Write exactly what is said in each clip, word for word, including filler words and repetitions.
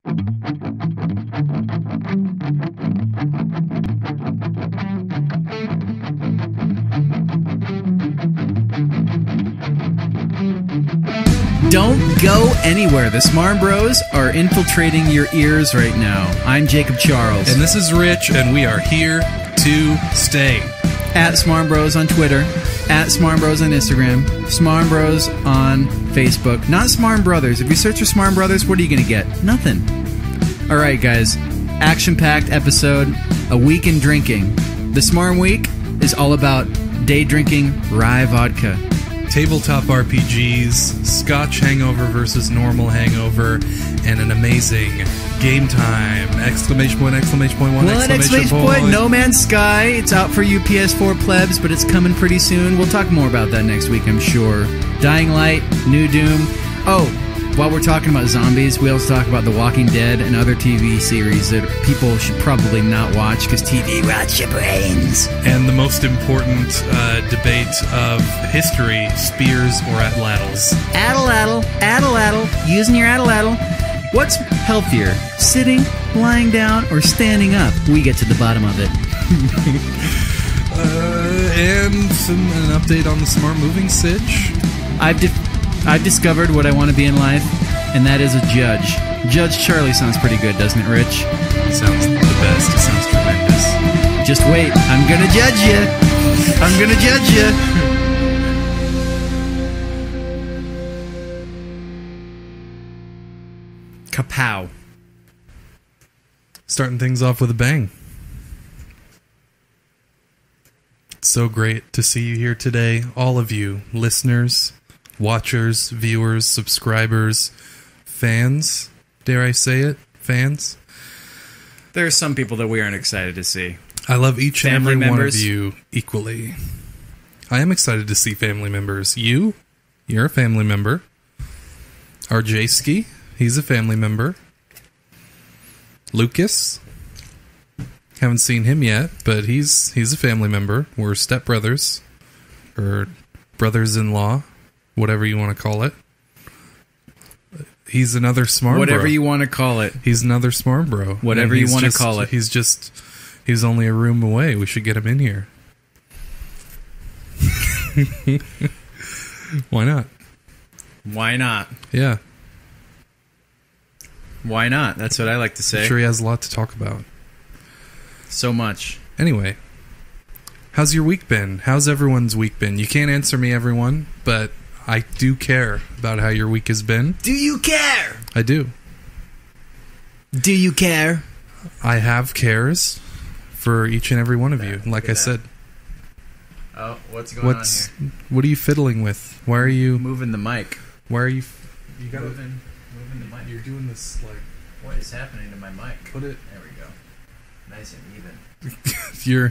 Don't go anywhere. The SmarmBros are infiltrating your ears right now. I'm Jacob Charles. And this is Rich, and we are here to stay. At SmarmBros on Twitter, at SmarmBros on Instagram, SmarmBros on Facebook. Not SmarmBrothers. If you search for SmarmBrothers, what are you going to get? Nothing. All right, guys. Action-packed episode, a week in drinking. The Smarm Week is all about day drinking Rye Vodka. Tabletop R P Gs, Scotch hangover versus normal hangover, and an amazing game time! Exclamation point! Exclamation point! One! Well, exclamation, exclamation point! point. No Man's Sky. It's out for you P S four plebs, but it's coming pretty soon. We'll talk more about that next week, I'm sure. Dying Light, New Doom. Oh, while we're talking about zombies, we also talk about The Walking Dead and other T V series that people should probably not watch because T V rots your brains. And the most important uh, debate of history: spears or atlatls. Atlatl, atlatl, using your atlatl. What's healthier, sitting, lying down, or standing up? We get to the bottom of it. uh, and some, an update on the Smart Moving Sitch. I've di- I've discovered what I want to be in life, and that is a judge. Judge Charlie sounds pretty good, doesn't it, Rich? It sounds the best. It sounds tremendous. Just wait. I'm going to judge you. I'm going to judge you. Kapow. Starting things off with a bang. It's so great to see you here today, all of you listeners, watchers, viewers, subscribers, fans, dare I say it, fans? There are some people that we aren't excited to see. I love each and family every members. one of you equally. I am excited to see family members. You, you're a family member. Our J-Ski, he's a family member. Lucas, haven't seen him yet, but he's he's a family member. We're stepbrothers, or brothers-in-law, whatever you want to call it. He's another Smarm Whatever bro. you want to call it. He's another Smarm bro. Whatever you want to call it. He's just, he's only a room away. We should get him in here. Why not? Why not? Yeah. Why not? That's what I like to say. I'm sure he has a lot to talk about. So much. Anyway, how's your week been? How's everyone's week been? You can't answer me, everyone, but I do care about how your week has been. Do you care? I do. Do you care? I have cares for each and every one of you, like I that. said. Oh, what's going What's, on here? What are you fiddling with? Why are you... Moving the mic. Why are you... You gotta... Moving, moving the mic. You're doing this, like... What is happening to my mic? Put it... There we go. Nice and even. You're...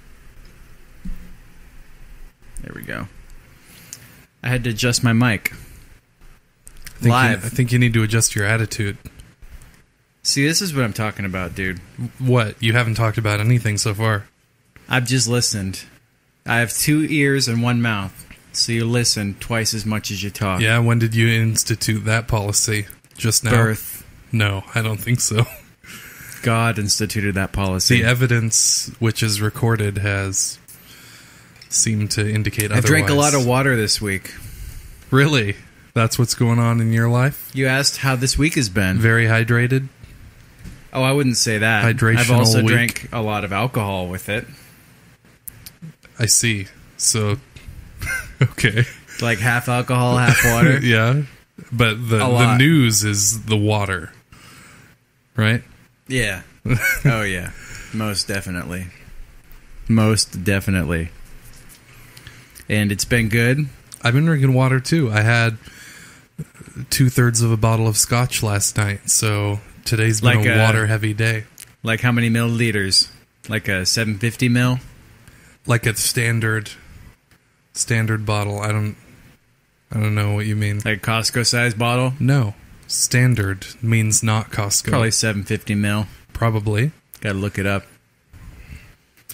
There we go. I had to adjust my mic. I think Live. You, I think you need to adjust your attitude. See, this is what I'm talking about, dude. What? You haven't talked about anything so far. I've just listened. I have two ears and one mouth, so you listen twice as much as you talk. Yeah, when did you institute that policy? Just now? Birth. No, I don't think so. God instituted that policy. The evidence which is recorded has seemed to indicate I otherwise. drank a lot of water this week. Really? That's what's going on in your life? You asked how this week has been. Very hydrated? Oh, I wouldn't say that. Hydrational I've also week. drank a lot of alcohol with it. I see. So, okay. Like half alcohol, half water. Yeah. But the, the news is the water. Right? Yeah. Oh, yeah. Most definitely. Most definitely. And it's been good. I've been drinking water, too. I had two-thirds of a bottle of scotch last night, so today's been like a a, water-heavy day. Like how many milliliters? Like a seven fifty mil? Like a standard standard bottle. I don't I don't know what you mean. Like a Costco-sized bottle? No. Standard means not Costco. Probably seven fifty mil. Probably. Gotta look it up.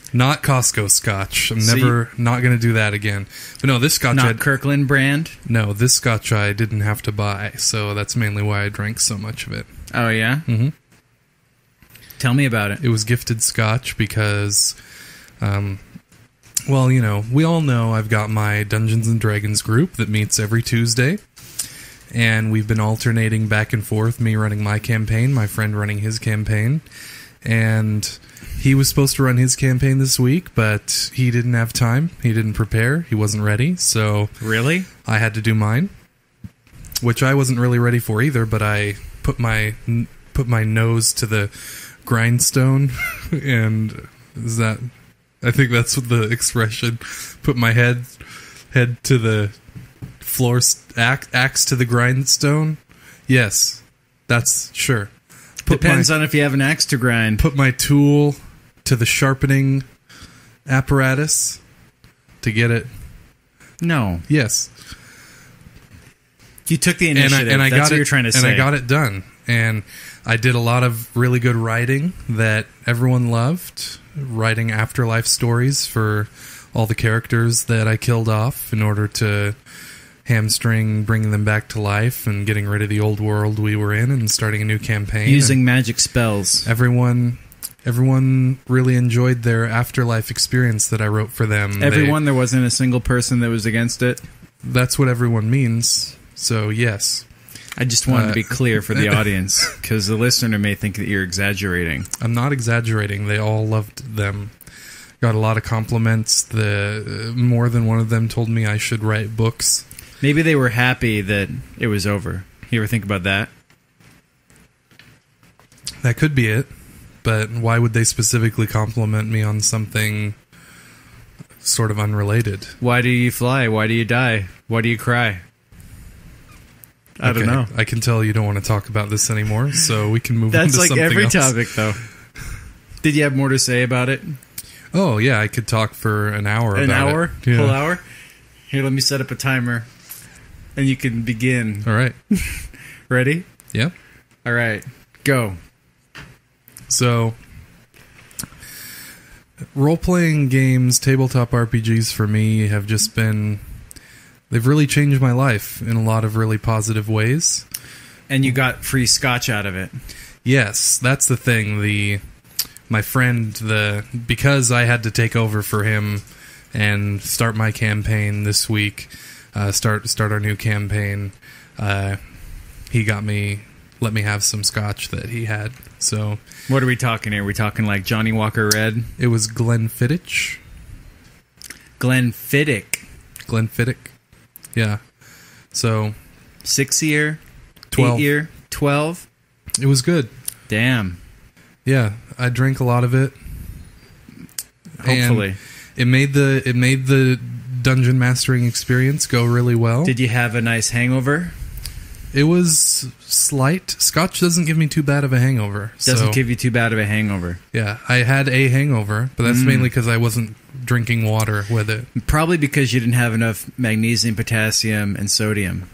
Not Costco Scotch. I'm So never not going to do that again. But no, this Scotch. Not I'd, Kirkland brand? no, this Scotch I didn't have to buy, so that's mainly why I drank so much of it. Oh, yeah? Mm-hmm. Tell me about it. It was gifted Scotch because, um, well, you know, we all know I've got my Dungeons and Dragons group that meets every Tuesday. And we've been alternating back and forth, me running my campaign, my friend running his campaign. And he was supposed to run his campaign this week, but he didn't have time. He didn't prepare. He wasn't ready. So Really? I had to do mine, which I wasn't really ready for either, but I put my put my nose to the grindstone, and is that... I think that's what the expression, put my head head to the floor, axe, axe to the grindstone. Yes, that's sure. Put Depends my, on if you have an axe to grind. Put my tool to the sharpening apparatus to get it. No. Yes. You took the And I, initiative. and I That's got what it, you're trying to and say. I got it done. And I did a lot of really good writing that everyone loved. Writing afterlife stories for all the characters that I killed off in order to hamstring bringing them back to life and getting rid of the old world we were in and starting a new campaign. Using and magic spells. Everyone... Everyone really enjoyed their afterlife experience that I wrote for them. Everyone? They, there wasn't a single person that was against it? that's what everyone means. So, yes. I just wanted Uh, to be clear for the audience, because the listener may think that you're exaggerating. I'm not exaggerating. They all loved them. Got a lot of compliments. The uh, more than one of them told me I should write books. Maybe they were happy that it was over. You ever think about that? That could be it. But why would they specifically compliment me on something sort of unrelated? Why do you fly? Why do you die? Why do you cry? I don't Okay, know. I can tell you don't want to talk about this anymore, so we can move on That's to like something every else. topic, though. Did you have more to say about it? Oh, yeah, I could talk for an hour An about hour? it. Yeah. Full hour? Here, let me set up a timer, and you can begin. All right. Ready? Yeah. All right. Go. So, role-playing games, tabletop R P Gs for me have just been... They've really changed my life in a lot of really positive ways. And you got free scotch out of it. Yes, that's the thing. The my friend, the because I had to take over for him and start my campaign this week, uh, start start our new campaign. Uh, he got me, let me have some scotch that he had. So, What are we talking here? Are we talking like Johnny Walker Red? it was Glenfiddich. Glenfiddich. Glenfiddich. Yeah. So, Six year? twelve. Eight year? Twelve? It was good. Damn. Yeah, I drank a lot of it. Hopefully. And it made the it made the dungeon mastering experience go really well. Did you have a nice hangover? It was slight. Scotch doesn't give me too bad of a hangover. Doesn't so, give you too bad of a hangover. Yeah, I had a hangover, but that's Mm. mainly because I wasn't drinking water with it. Probably because you didn't have enough magnesium, potassium, and sodium.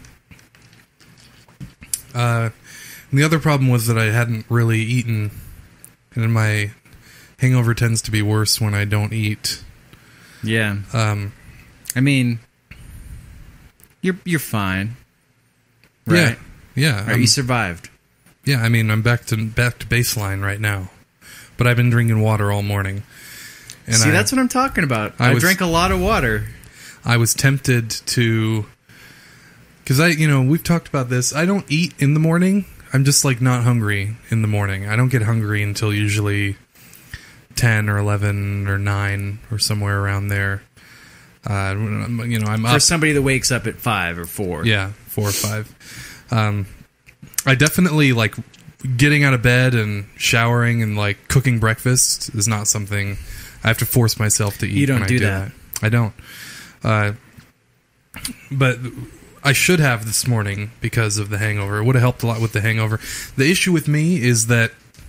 Uh, and the other problem was that I hadn't really eaten, and my hangover tends to be worse when I don't eat. Yeah. Um, I mean, you're you're fine. Right? Yeah, yeah. Right, I'm- you survived. Yeah, I mean, I'm back to back to baseline right now, but I've been drinking water all morning. And See, I, that's what I'm talking about. I I, was- drank a lot of water. I was tempted to, because I, you know, we've talked about this. I don't eat in the morning. I'm just like not hungry in the morning. I don't get hungry until usually ten or eleven or nine or somewhere around there. Uh, you know, I'm For up. somebody that wakes up at five or four. Yeah, four or five. Um, I definitely like getting out of bed and showering and like cooking breakfast is not something I have to force myself to eat. You don't when do I do that. I don't. Uh, but I should have this morning because of the hangover. It would have helped a lot with the hangover. The issue with me is that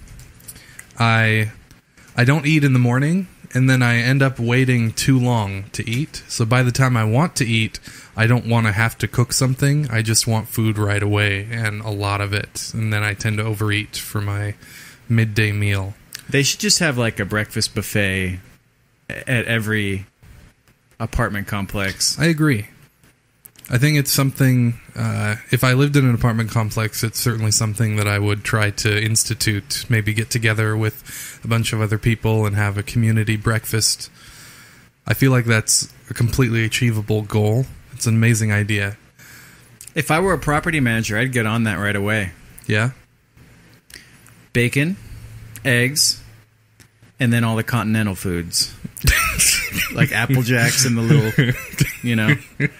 I I don't eat in the morning, and then I end up waiting too long to eat. So by the time I want to eat, I don't want to have to cook something. I just want food right away, and a lot of it. And then I tend to overeat for my midday meal. They should just have like a breakfast buffet at every apartment complex. I agree. I think it's something, uh, if I lived in an apartment complex, it's certainly something that I would try to institute, maybe get together with a bunch of other people and have a community breakfast. I feel like that's a completely achievable goal. It's an amazing idea. If I were a property manager, I'd get on that right away. Yeah? Bacon, eggs, and then all the continental foods. Like Apple Jacks and the little, you know,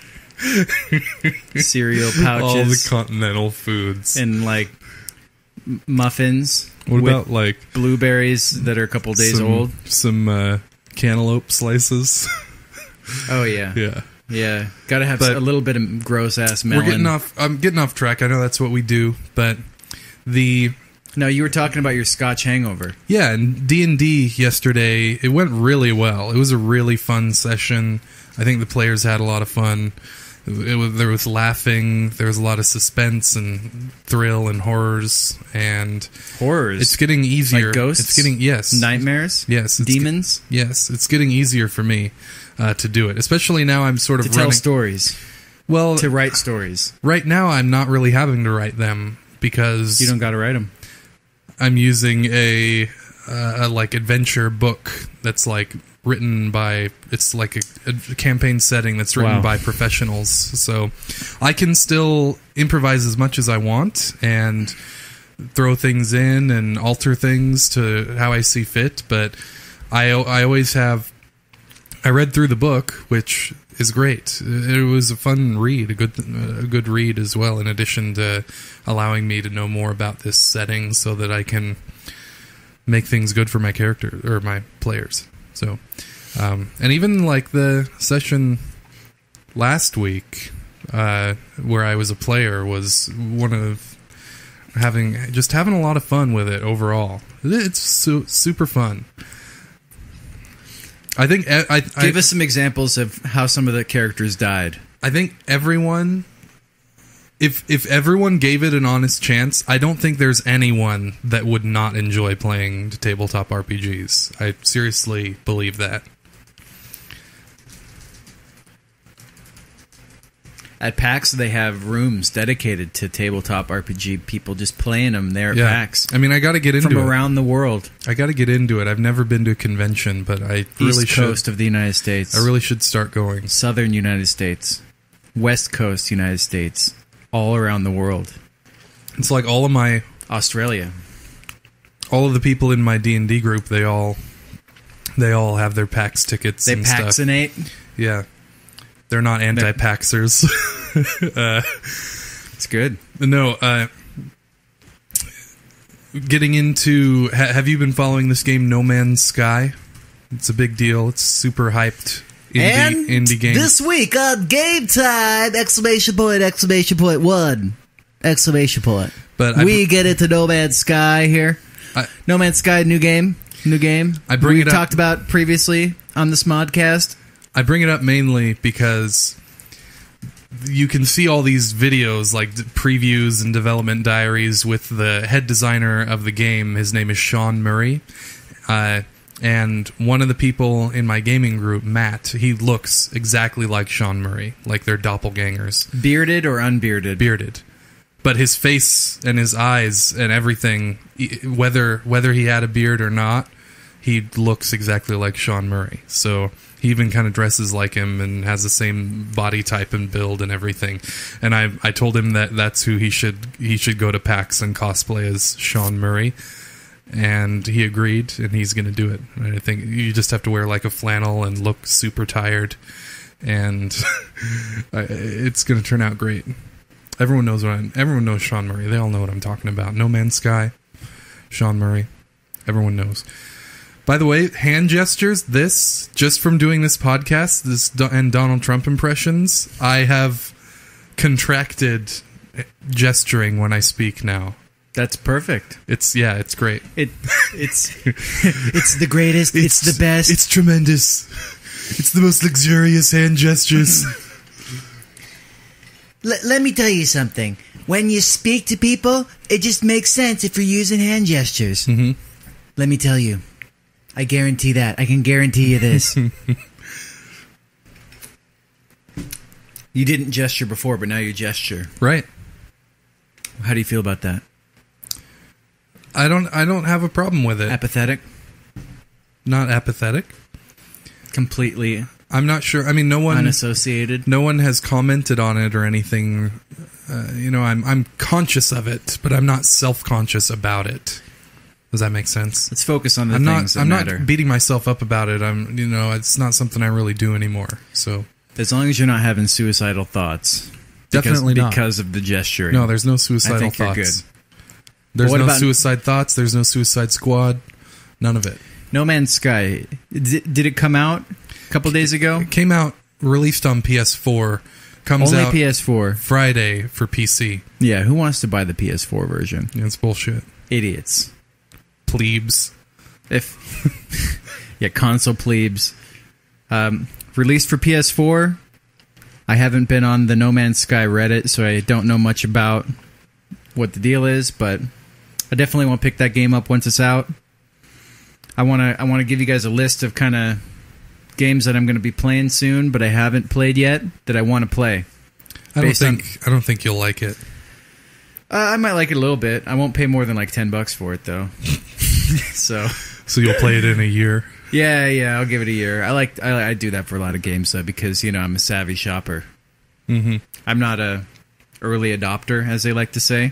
cereal pouches. All the continental foods. And like m- muffins. What with about like blueberries that are a couple days some, old? Some uh, cantaloupe slices. Oh, yeah. Yeah. Yeah. Got to have But a little bit of gross-ass melon. We're getting off, I'm getting off track. I know that's what we do, but the... No, you were talking about your Scotch hangover. Yeah, and D and D yesterday, it went really well. It was a really fun session. I think the players had a lot of fun. It was, there was laughing, there was a lot of suspense and thrill and horrors, and horrors. It's getting easier. Like ghosts? It's getting yes, nightmares. Yes, it's demons. Ge- yes, it's getting easier for me uh, to do it, especially now. I'm sort of to tell running, stories. Well, to write stories. Right now, I'm not really having to write them because you don't got to write them. I'm using a, uh, a like adventure book that's like written by, it's like a, a campaign setting that's written Wow. by professionals. So I can still improvise as much as I want and throw things in and alter things to how I see fit. But I, I always have, I read through the book, which is great. It was a fun read, a good, a good read as well, in addition to allowing me to know more about this setting so that I can make things good for my character or my players. So, um, and even like the session last week, uh, where I was a player, was one of having just having a lot of fun with it overall. It's su- super fun. I think I, I give I, us some examples of how some of the characters died. I think everyone, if if everyone gave it an honest chance, I don't think there's anyone that would not enjoy playing tabletop R P Gs. I seriously believe that. At PAX, they have rooms dedicated to tabletop R P G people just playing them there at Yeah. PAX. I mean, I got to get into from it. around the world. I got to get into it. I've never been to a convention, but I really East should. Coast of the United States. I really should start going. Southern United States. West Coast United States. All around the world. It's like all of my Australia. all of the people in my D and D group, they all they all have their PAX tickets They and stuff. vaccinate. Yeah. They're not anti-Paxxers. uh, It's good. no, uh, getting into... Ha- have you been following this game, No Man's Sky? It's a big deal. It's super hyped indie, and indie game. this week on Game Time! Exclamation point! Exclamation point! One! Exclamation point! But I we br- get into No Man's Sky here. I- No Man's Sky, new game. New game. I bring we it up- talked about previously on the Smodcast. I bring it up mainly because you can see all these videos, like d- previews and development diaries with the head designer of the game. His name is Sean Murray. Uh, and one of the people in my gaming group, Matt, he looks exactly like Sean Murray, like they're doppelgangers. Bearded or unbearded? Bearded. But his face and his eyes and everything, e- whether whether he had a beard or not, he looks exactly like Sean Murray. So he even kind of dresses like him and has the same body type and build and everything. And I I told him that that's who he should he should go to PAX and cosplay as Sean Murray. And he agreed, and he's going to do it. And I think you just have to wear like a flannel and look super tired, and it's going to turn out great. Everyone knows what I'm, everyone knows Sean Murray. They all know what I'm talking about. No Man's Sky, Sean Murray. Everyone knows. By the way, hand gestures, this, just from doing this podcast this and Donald Trump impressions, I have contracted gesturing when I speak now. That's perfect. It's, yeah, it's great. It, it's, It's the greatest. It's, the best. It's tremendous. It's the most luxurious hand gestures. L- let me tell you something. When you speak to people, it just makes sense if you're using hand gestures. Mm-hmm. Let me tell you. I guarantee that. I can guarantee you this. You didn't gesture before, but now you gesture. Right. How do you feel about that? I don't. I don't have a problem with it. Apathetic? Not apathetic. Completely I'm not sure. I mean, no one unassociated. No one has commented on it or anything. Uh, you know, I'm I'm conscious of it, but I'm not self-conscious about it. Does that make sense? Let's focus on the I'm things not. that I'm matter. not beating myself up about it. I'm. You know, it's not something I really do anymore. So as long as you're not having suicidal thoughts, because, definitely not because of the gesturing. No, there's no suicidal I think thoughts. You're good. There's what no about, suicide thoughts. There's no Suicide Squad. None of it. No Man's Sky. Did, did it come out a couple days ago? It came out, released on P S four. Comes Only out P S four. Friday for P C. Yeah, who wants to buy the P S four version? Yeah, it's bullshit. Idiots. Plebs. If yeah, console plebes. Um, released for P S four. I haven't been on the No Man's Sky Reddit, so I don't know much about what the deal is, but I definitely want to pick that game up once it's out. I want to I want to give you guys a list of kind of games that I'm going to be playing soon, but I haven't played yet that I want to play. I don't Based think on- I don't think you'll like it. Uh, I might like it a little bit. I won't pay more than like ten bucks for it though. so So you'll play it in a year. yeah, yeah, I'll give it a year. I like I, I do that for a lot of games though because you know I'm a savvy shopper. Mm-hmm. I'm not a early adopter, as they like to say.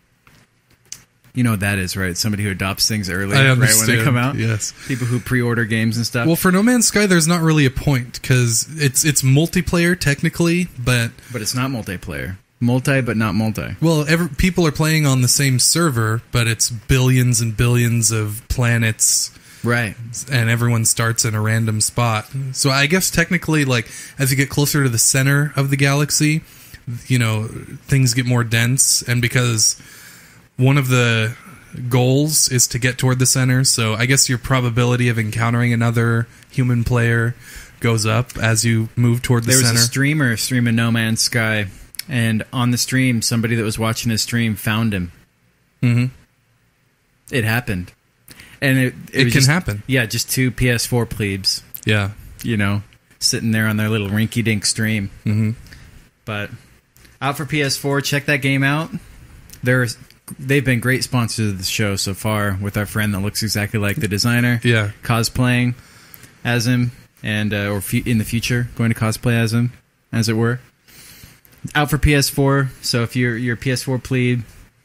You know what that is, right? Somebody who adopts things early, I right understand. when they come out. Yes. People who pre-order games and stuff. Well, for No Man's Sky, there's not really a point because it's it's multiplayer technically, but but it's not multiplayer. Multi, but not multi. well, every, people are playing on the same server, but it's billions and billions of planets. Right. And everyone starts in a random spot. So I guess technically, like, as you get closer to the center of the galaxy, you know, things get more dense. And because one of the goals is to get toward the center, so I guess your probability of encountering another human player goes up as you move toward the There was center. a streamer streaming No Man's Sky, and on the stream, somebody that was watching his stream found him. Mm-hmm. It happened. And it, it, It was can just- happen. Yeah, just two P S four plebes, Yeah. you know, sitting there on their little rinky-dink stream. Mm-hmm. But out for P S four, check that game out. They're, they've been great sponsors of the show so far with our friend that looks exactly like the designer. Yeah. Cosplaying as him, and uh, or fu- in the future, going to cosplay as him, as it were. Out for P S four, so if you're, you're a P S four plebe,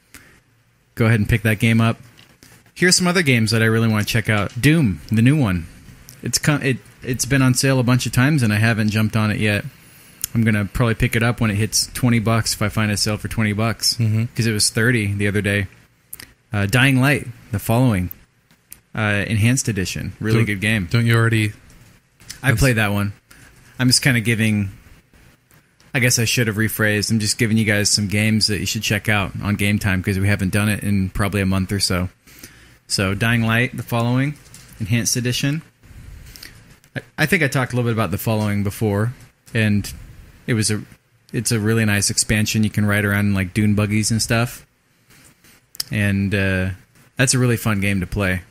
go ahead and pick that game up. Here's some other games that I really want to check out. Doom, the new one. It's come, it it's been on sale a bunch of times and I haven't jumped on it yet. I'm gonna probably pick it up when it hits twenty bucks if I find a sale for twenty bucks because Mhm. it was thirty the other day. Uh, Dying Light, the following, uh, enhanced edition, really Don't- good game. Don't you already... I played that one. I'm just kind of giving. I guess I should have rephrased. I'm just giving you guys some games that you should check out on Game Time because we haven't done it in probably a month or so. So, Dying Light, the following, enhanced edition. I, I think I talked a little bit about the following before, and it was a, it's a really nice expansion. You can ride around in like dune buggies and stuff, and uh, that's a really fun game to play.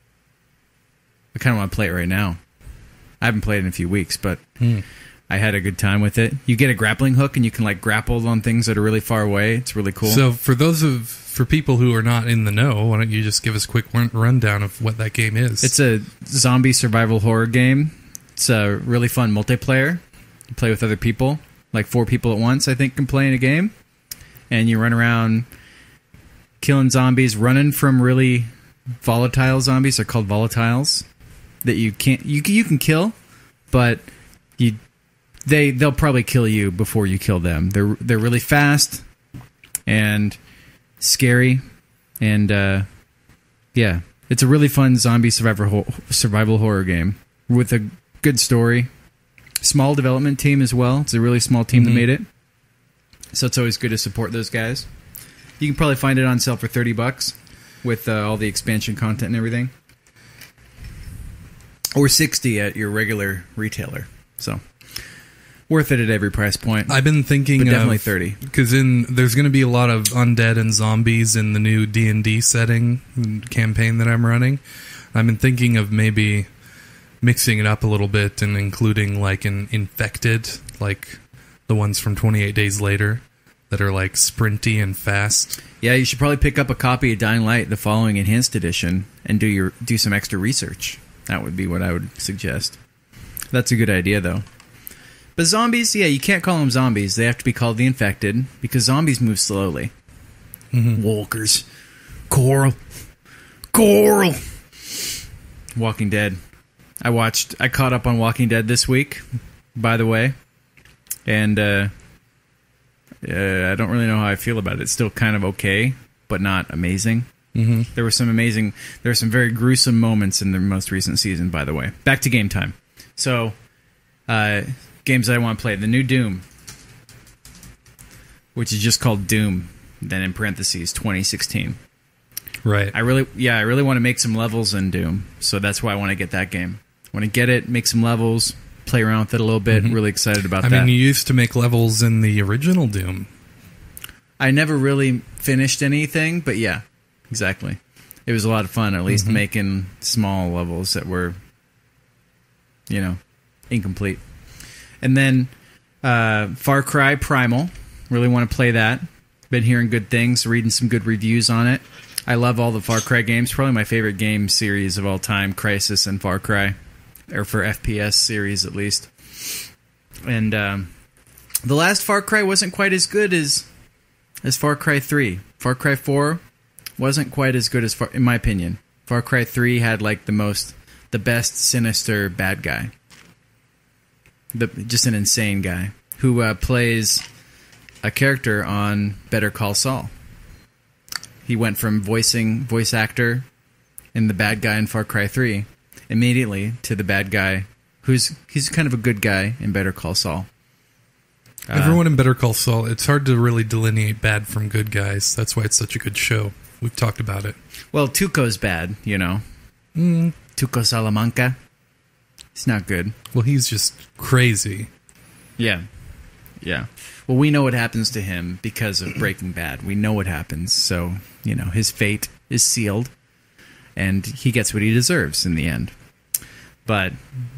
I kind of want to play it right now. I haven't played it in a few weeks, but Hmm. I had a good time with it. You get a grappling hook, and you can like grapple on things that are really far away. It's really cool. So for those of for people who are not in the know, why don't you just give us a quick run- rundown of what that game is? It's a zombie survival horror game. It's a really fun multiplayer. You play with other people, like four people at once, I think, can play in a game. And you run around killing zombies, running from really volatile zombies. They're called volatiles that you can't you you can kill, but you they they'll probably kill you before you kill them. They're they're really fast and scary, and uh, yeah, it's a really fun zombie survivor ho- survival horror game with a good story. Small development team as well. It's a really small team Mhm. that made it, so it's always good to support those guys. You can probably find it on sale for thirty bucks with uh, all the expansion content and everything, or sixty at your regular retailer. So worth it at every price point. I've been thinking But definitely of, thirty. because in there's going to be a lot of undead and zombies in the new D and D setting and campaign that I'm running. I've been thinking of maybe mixing it up a little bit and including like an infected, like the ones from twenty-eight Days Later that are like sprinty and fast. Yeah, you should probably pick up a copy of Dying Light, the following enhanced edition, and do your do some extra research. That would be what I would suggest. That's a good idea, though. But zombies, yeah, you can't call them zombies. They have to be called the infected, because zombies move slowly. Mm-hmm. Walkers. Coral. Coral. Walking Dead. I watched, I caught up on Walking Dead this week, by the way. And, uh, uh, I don't really know how I feel about it. It's still kind of okay, but not amazing. Mm-hmm. There were some amazing, there were some very gruesome moments in the most recent season, by the way. Back to game time. So, uh, games that I want to play. The new Doom, which is just called Doom, then in parentheses, twenty sixteen. Right. I really, yeah, I really want to make some levels in Doom, so that's why I want to get that game. I want to get it, make some levels, play around with it a little bit. Mm-hmm. Really excited about I that. mean, you used to make levels in the original Doom. I never really finished anything, but yeah, exactly. It was a lot of fun, at least mm-hmm. making small levels that were, you know, incomplete. And then uh, Far Cry Primal. Really want to play that. Been hearing good things, reading some good reviews on it. I love all the Far Cry games. Probably my favorite game series of all time, Crysis and Far Cry. Or for F P S series, at least. And um, the last Far Cry wasn't quite as good as as Far Cry three. Far Cry four wasn't quite as good as, Far, in my opinion. Far Cry three had like the most, the best sinister bad guy. The, just an insane guy who uh, plays a character on Better Call Saul. He went from voicing voice actor in the bad guy in Far Cry three immediately to the bad guy who's he's kind of a good guy in Better Call Saul. Uh, Everyone in Better Call Saul, it's hard to really delineate bad from good guys. That's why it's such a good show. We've talked about it. Well, Tuco's bad, you know. Mm. Tuco Salamanca. It's not good. Well, he's just crazy. Yeah. Yeah. Well, we know what happens to him because of Breaking Bad. We know what happens. So, you know, his fate is sealed. And he gets what he deserves in the end. But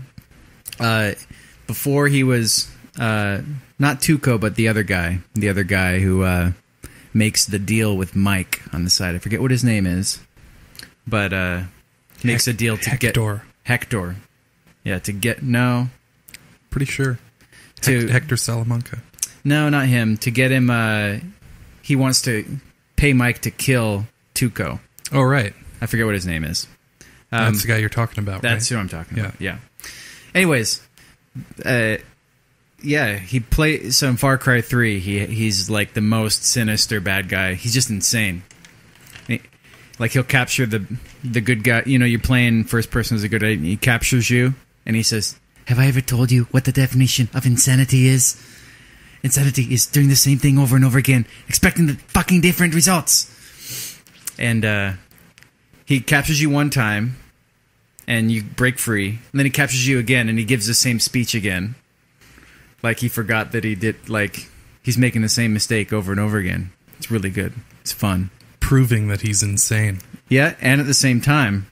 uh, before he was... Uh, not Tuco, but the other guy. The other guy who uh, makes the deal with Mike on the side. I forget what his name is. But uh, makes Hec- a deal to Hector. get... Hector. Yeah, to get... No. Pretty sure. To, Hec- Hector Salamanca. No, not him. To get him... Uh, he wants to pay Mike to kill Tuco. Oh, right. I forget what his name is. Um, That's the guy you're talking about, That's right? who I'm talking Yeah. about, yeah. Anyways... Uh... Yeah, he plays so in Far Cry three. He he's like the most sinister bad guy. He's just insane. He, like he'll capture the the good guy. You know, you're playing first person as a good guy. And he captures you, and he says, "Have I ever told you what the definition of insanity is? Insanity is doing the same thing over and over again, expecting the fucking different results." And uh, he captures you one time, and you break free. And then he captures you again, and he gives the same speech again. Like he forgot that he did, like, he's making the same mistake over and over again. It's really good. It's fun. Proving that he's insane. Yeah, and at the same time,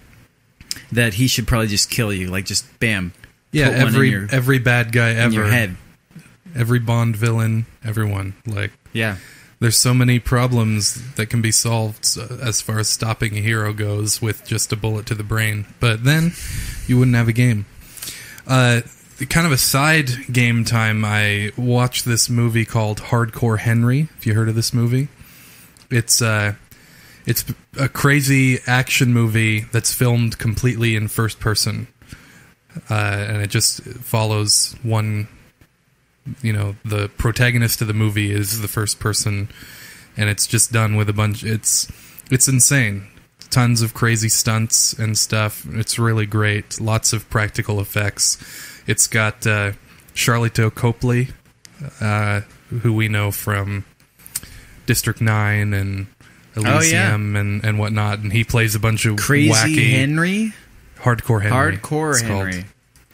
that he should probably just kill you. Like, just, bam. Yeah, put one every in your, every bad guy ever. in your head. Every Bond villain, everyone. Like, Yeah. there's so many problems that can be solved uh, as far as stopping a hero goes with just a bullet to the brain. But then, you wouldn't have a game. Uh... Kind of a side game time, I watched this movie called Hardcore Henry. Have you heard of this movie? It's uh, it's a crazy action movie that's filmed completely in first person. Uh, and it just follows one, you know, the protagonist of the movie is the first person, and it's just done with a bunch, it's, it's insane. Tons of crazy stunts and stuff. It's really great. Lots of practical effects. It's got uh, Charlotte Copley, uh, who we know from District nine and Elysium oh, yeah. and, and whatnot, and he plays a bunch of Crazy wacky... Henry? Hardcore Henry. Hardcore it's Henry. Called.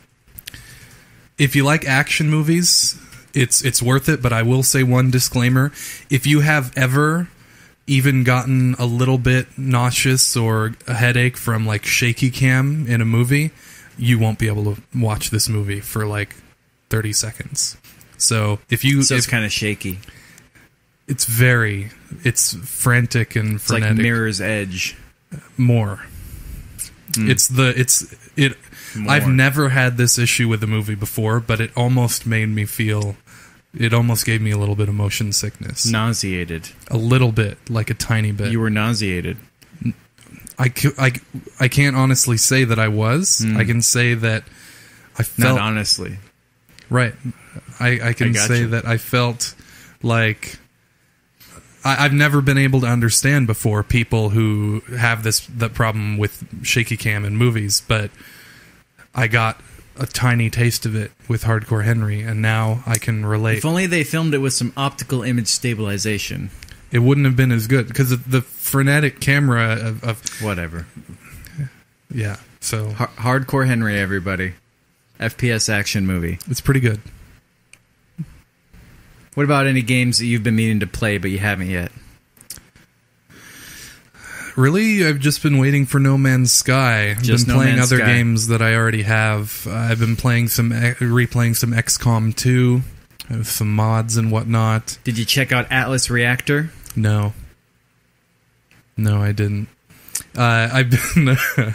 If you like action movies, it's it's worth it, but I will say one disclaimer. If you have ever even gotten a little bit nauseous or a headache from like shaky cam in a movie, you won't be able to watch this movie for like thirty seconds. So if you, So it's if, kind of shaky. it's very, it's frantic and It's frenetic. like Mirror's Edge. More. It's the it's it. More. I've never had this issue with the movie before, but it almost made me feel. It almost gave me a little bit of motion sickness. Nauseated. A little bit, like a tiny bit. You were nauseated. I, c- I, I can't honestly say that I was. Mm. I can say that I felt... Not honestly. Right. I, I can I say gotcha. that I felt like... I, I've never been able to understand before people who have this the problem with shaky cam in movies, but I got a tiny taste of it with Hardcore Henry, and now I can relate. If only they filmed it with some optical image stabilization. It wouldn't have been as good, because the frenetic camera of... of Whatever. yeah, so... Har- Hardcore Henry, everybody. F P S action movie. It's pretty good. What about any games that you've been meaning to play but you haven't yet? Really, I've just been waiting for No Man's Sky. I've Just been No playing Man's other Sky. games that I already have. Uh, I've been playing some, replaying some X COM two, uh, some mods and whatnot. Did you check out Atlas Reactor? No, no, I didn't. Uh, I've been.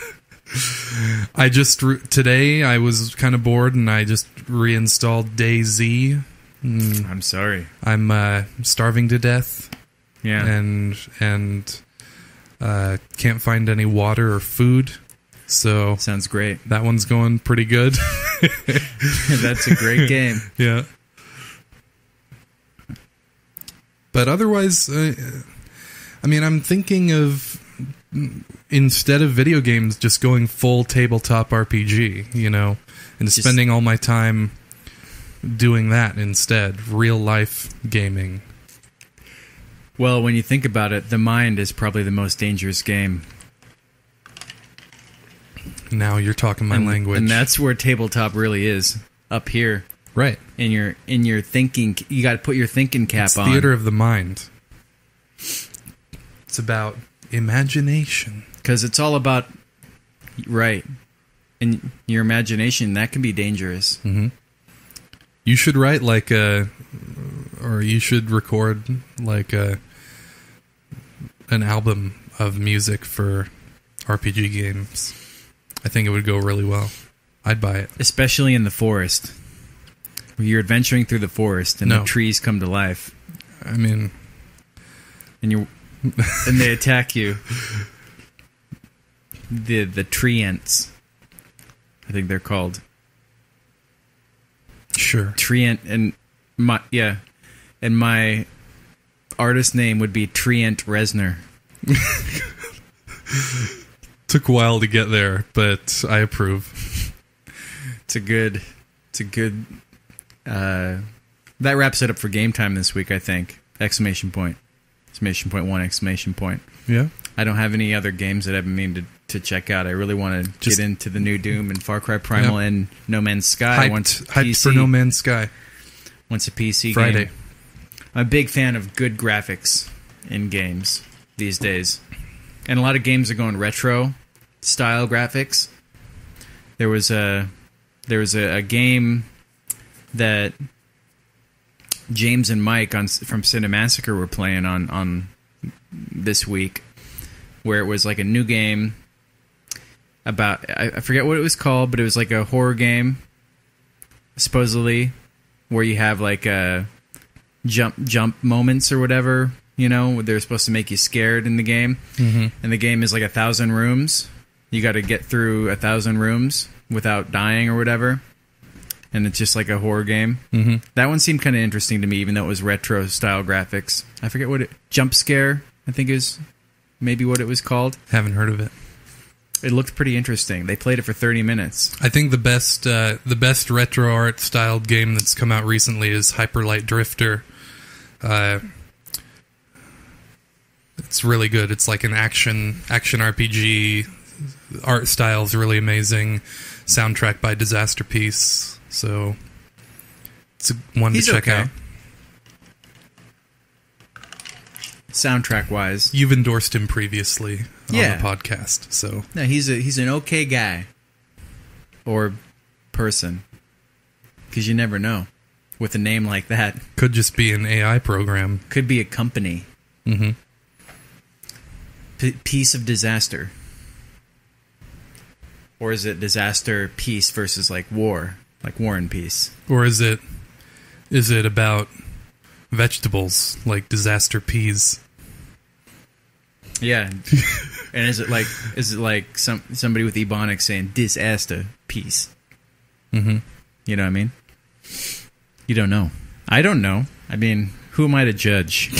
I just re- today I was kind of bored and I just reinstalled DayZ. Mm, I'm sorry. I'm uh, starving to death. Yeah. and and uh, can't find any water or food, so Sounds great. that one's going pretty good. That's a great game. Yeah, but otherwise, uh, I mean, I'm thinking of instead of video games, just going full tabletop R P G, you know, and Just- spending all my time doing that instead, real life gaming. Well, when you think about it, the mind is probably the most dangerous game. Now you're talking my and, language, And that's where tabletop really is. Up here. right. In your in your thinking, you got to put your thinking cap It's on. theater of the mind. It's about imagination. Because it's all about... Right. And your imagination, that can be dangerous. Mm-hmm. You should write like a, or you should record like a, an album of music for R P G games. I think it would go really well. I'd buy it. Especially in the forest. Where you're adventuring through the forest and No. the trees come to life. I mean, And you and they attack you. The the treants. I think they're called. sure. Treant and my yeah. And my artist name would be Treant Resner. Took a while to get there, but I approve. It's a good it's a good uh that wraps it up for game time this week, I think. Exclamation point. Exclamation point one, exclamation point. Yeah. I don't have any other games that I've been meaning to, to check out. I really want to Just- get into the new Doom and Far Cry Primal Yep. and No Man's Sky Hyped, once hyped P C. for No Man's Sky. Once a P C Friday. game. I'm a big fan of good graphics in games these days. And a lot of games are going retro style graphics. There was a there was a, a game that James and Mike on from Cinemassacre were playing on on this week, where it was like a new game about I, I forget what it was called, but it was like a horror game, supposedly, where you have like a jump jump moments or whatever, you know, where they're supposed to make you scared in the game. Mm-hmm. And the game is like a thousand rooms. You got to get through a thousand rooms without dying or whatever. And it's just like a horror game. Mm-hmm. That one seemed kind of interesting to me, even though it was retro style graphics. I forget what it Jump Scare, I think is maybe what it was called. Haven't heard of it. It looked pretty interesting. They played it for thirty minutes. I think the best uh, the best retro art styled game that's come out recently is Hyper Light Drifter. Uh, it's really good. It's like an action action R P G. Art style is really amazing. Soundtrack by Disaster Piece. So it's a one He's to check okay. out. soundtrack wise. You've endorsed him previously on Yeah. the podcast, so No, he's a he's an okay guy or person, because you never know with a name like that. could just be an A I program. Could be a company. Mm-hmm. P- piece of disaster, or is it disaster peace versus like war, like War and Peace? Or is it is it about vegetables like disaster peas? Yeah. And is it like is it like some somebody with Ebonics saying disaster peace? Mm-hmm. You know what I mean? You don't know. I don't know. I mean, who am I to judge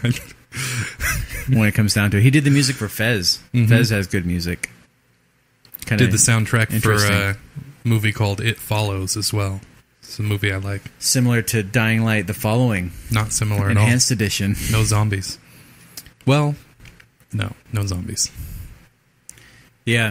when it comes down to it? He did the music for Fez. Mhm. Fez has good music. Kinda Did the soundtrack for interesting. a movie called It Follows as well. It's a movie I like. Similar to Dying Light, The Following, Not similar at enhanced edition. all. No zombies. Well, no, no zombies. Yeah.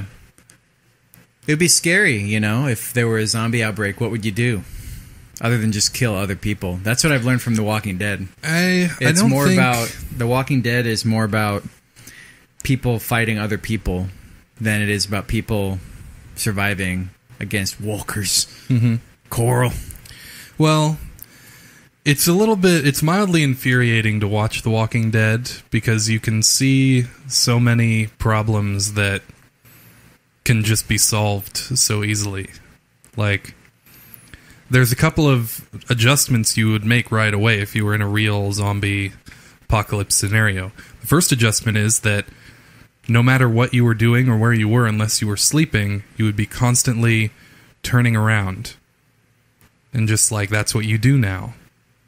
It would be scary, you know, if there were a zombie outbreak. What would you do? Other than just kill other people. That's what I've learned from The Walking Dead. I I It's don't more think, about The Walking Dead is more about people fighting other people than it is about people surviving against walkers. Mhm. Coral. Well, it's a little bit, it's mildly infuriating to watch The Walking Dead because you can see so many problems that can just be solved so easily. Like, there's a couple of adjustments you would make right away if you were in a real zombie apocalypse scenario. The first adjustment is that no matter what you were doing or where you were, unless you were sleeping, you would be constantly turning around. And just like, that's what you do now.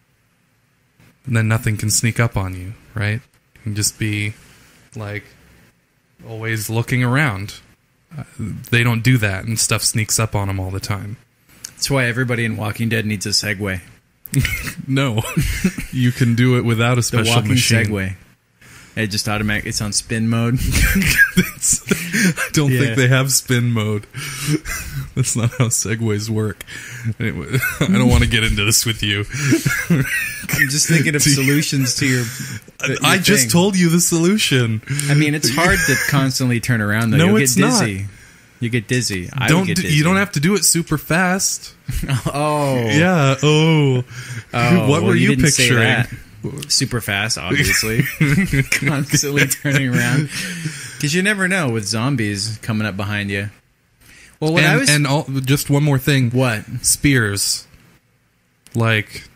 And then nothing can sneak up on you, right? You can just be, like, always looking around. Uh, they don't do that, and stuff sneaks up on them all the time. That's why everybody in Walking Dead needs a Segway. No. You can do it without a The special walking machine. Segway. It just automatic. It's on spin mode. It's- I don't Yeah. think they have spin mode. That's not how segways work. Anyway, I don't want to get into this with you. I'm just thinking of solutions to your. your I just thing. told you the solution. I mean, it's hard to constantly turn around. Though. No, You'll it's get not. dizzy. You get dizzy. I Don't would get do, dizzy. you don't have to do it super fast. Oh, Yeah. Oh. Oh, What well, were you didn't say picturing? that. Super fast, obviously. Constantly turning around. Because you never know with zombies coming up behind you. Well, when and I was... and all, just one more thing. What? Spears. Like,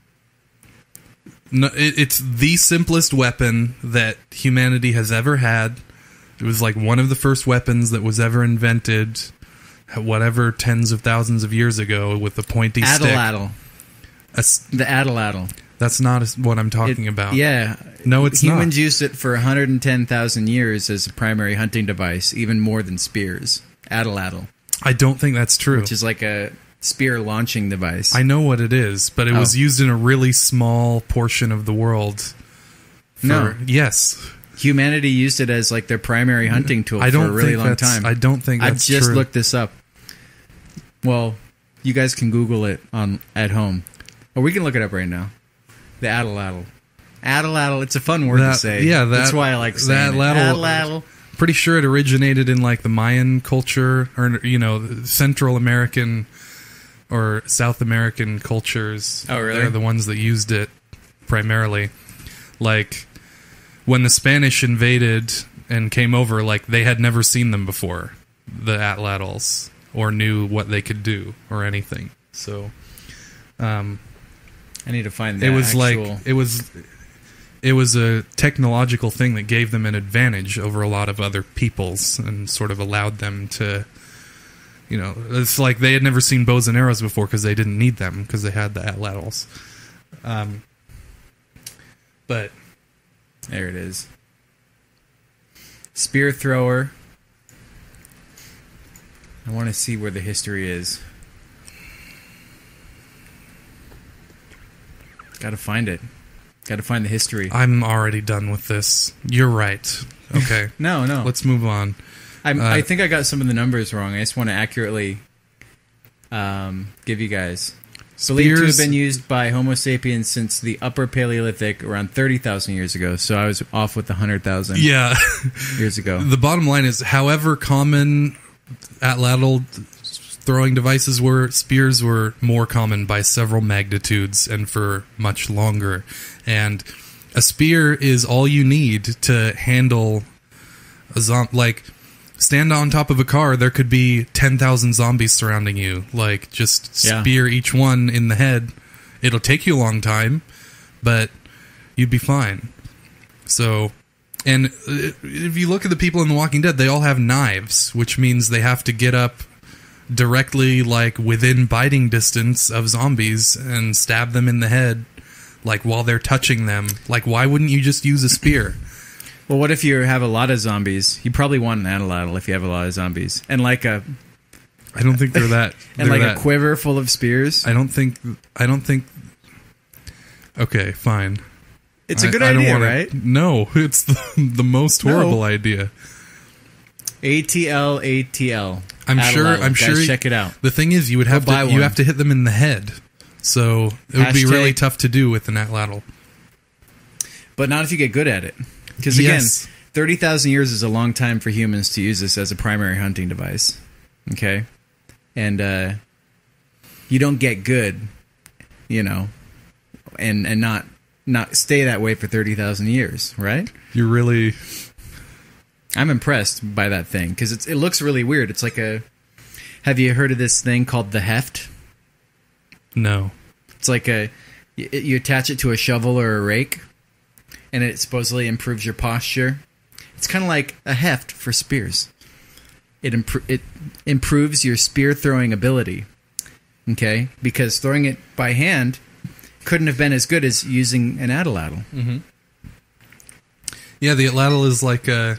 no, it, it's the simplest weapon that humanity has ever had. It was like one of the first weapons that was ever invented, whatever, tens of thousands of years ago, with the pointy stick. Atlatl. A s- The atlatl. That's not a- what I'm talking It- about. Yeah. No, it's Humans not. used it for one hundred ten thousand years as a primary hunting device, even more than spears. Atlatl, I don't think that's true. which is like a spear launching device. I know what it is, but it was Oh. used in a really small portion of the world. For, No. Yes. Humanity used it as like their primary hunting tool I don't for a really think long that's, time. I don't think I that's just true. looked this up. Well, you guys can Google it on at home, or we can look it up right now. The atlatl, atlatl. It's a fun word That- to say. yeah, that's that- why I like saying that it. atlatl- Pretty sure it originated in like the Mayan culture, or you know, the Central American or South American cultures. Oh, really? They're the ones that used it primarily. Like when the Spanish invaded and came over, like they had never seen them before, the atlatls, or knew what they could do or anything. So, um, I need to find that. it was actual, like it was it was a technological thing that gave them an advantage over a lot of other peoples and sort of allowed them to, you know, it's like they had never seen bows and arrows before because they didn't need them because they had the atlatls. Um, but there it is. Spear thrower. I want to see where the history is. Got to find it. Got to find the history. I'm already done with this. You're right. Okay. No, no. Let's move on. I'm, uh, I think I got some of the numbers wrong. I just want to accurately um, give you guys Believed to have Spears- been used by Homo sapiens since the Upper Paleolithic, around thirty thousand years ago. So I was off with the one hundred thousand Yeah. years ago. The bottom line is, however common atlatl throwing devices were, spears were more common by several magnitudes and for much longer. And a spear is all you need to handle a zombie. Like, stand on top of a car, there could be ten thousand zombies surrounding you. Like, just Yeah. spear each one in the head. It'll take you a long time, but you'd be fine. So, and if you look at the people in The Walking Dead, they all have knives, which means they have to get up directly, like, within biting distance of zombies and stab them in the head, like, while they're touching them. Like, why wouldn't you just use a spear? Well, what if you have a lot of zombies? You probably want an atlatl if you have a lot of zombies, and like a I don't think they're that. and they're like that. a quiver full of spears. I don't think. I don't think. Okay, fine. It's a I- good I don't idea, wanna- right? No, it's the, the most No. horrible idea. A T L, A T L. I'm sure. Atlatl. I'm Guys, sure. check it out. The thing is, you would have buy to. one. You have to hit them in the head, so it would be Hashtag- really tough to do with an atlatl. But not if you get good at it. Because again, Yes. thirty thousand years is a long time for humans to use this as a primary hunting device. Okay? And uh, you don't get good, you know, and, and not not stay that way for thirty thousand years, right? You're really. I'm impressed by that thing because it looks really weird. It's like a... Have you heard of this thing called the heft? No. It's like a... You, you attach it to a shovel or a rake, and it supposedly improves your posture. It's kind of like a heft for spears. It impro- it improves your spear throwing ability. Okay? Because throwing it by hand couldn't have been as good as using an atlatl. Mm-hmm. Yeah, the atlatl is like a...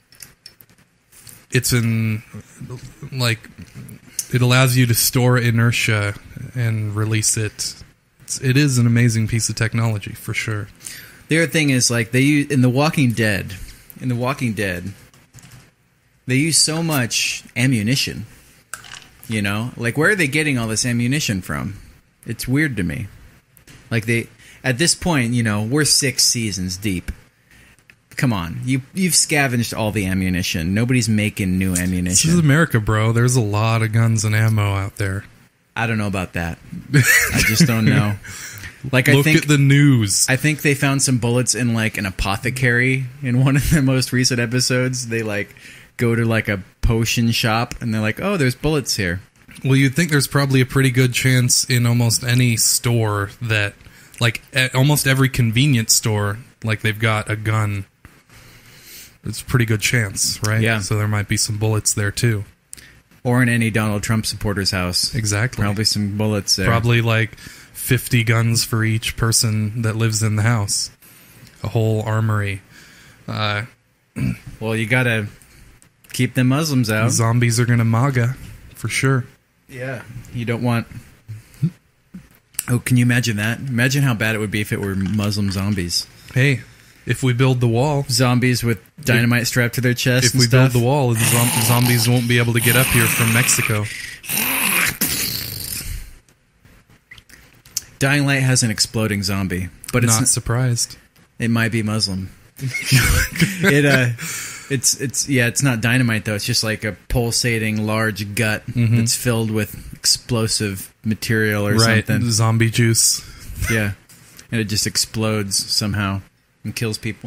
It's in... Like... It allows you to store inertia and release it. It's, it is an amazing piece of technology, for sure. The other thing is, like, they use... In The Walking Dead... In The Walking Dead... They use so much ammunition. You know? Like, where are they getting all this ammunition from? It's weird to me. Like, they... At this point, you know, we're six seasons deep. Come on. You, you've scavenged all the ammunition. Nobody's making new This is ammunition. America, bro. There's a lot of guns and ammo out there. I don't know about that. I just don't know. Like, I Look think... at the news. I think they found some bullets in, like, an apothecary in one of the most recent episodes. They, like, go to, like, a potion shop, and they're like, oh, there's bullets here. Well, you'd think there's probably a pretty good chance in almost any store that, like, at almost every convenience store, like, they've got a gun. It's a pretty good chance, right? Yeah. So there might be some bullets there, too. Or in any Donald Trump supporter's house. Exactly. Probably some bullets there. Probably, like, fifty guns for each person that lives in the house. A whole armory. Uh, Well, you gotta keep them Muslims out. zombies are going to MAGA, for sure. Yeah. You don't want... Oh, can you imagine that? Imagine how bad it would be if it were Muslim zombies. Hey, if we build the wall... Zombies with dynamite strapped to their chest If and we stuff. build the wall, the zom- zombies won't be able to get up here from Mexico. Dying Light has an exploding zombie, but it's Not not, surprised. it might be Muslim. it uh, it's it's yeah, it's not dynamite though. It's just like a pulsating large gut Mhm. that's filled with explosive material or Right, something. zombie juice. Yeah, and it just explodes somehow and kills people.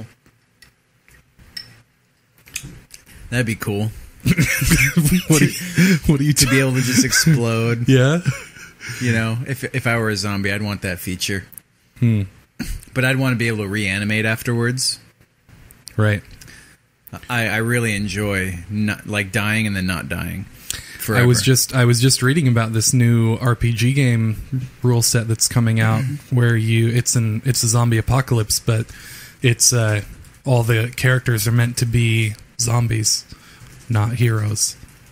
That'd be cool what, are you, what are you to t- be able to just explode. Yeah? You know, if if I were a zombie, I'd want that feature. Hmm. But I'd want to be able to reanimate afterwards. Right. I, I really enjoy not like dying and then not dying. Forever. I was just I was just reading about this new R P G game rule set that's coming out where you it's an it's a zombie apocalypse, but it's uh, all the characters are meant to be zombies, not heroes.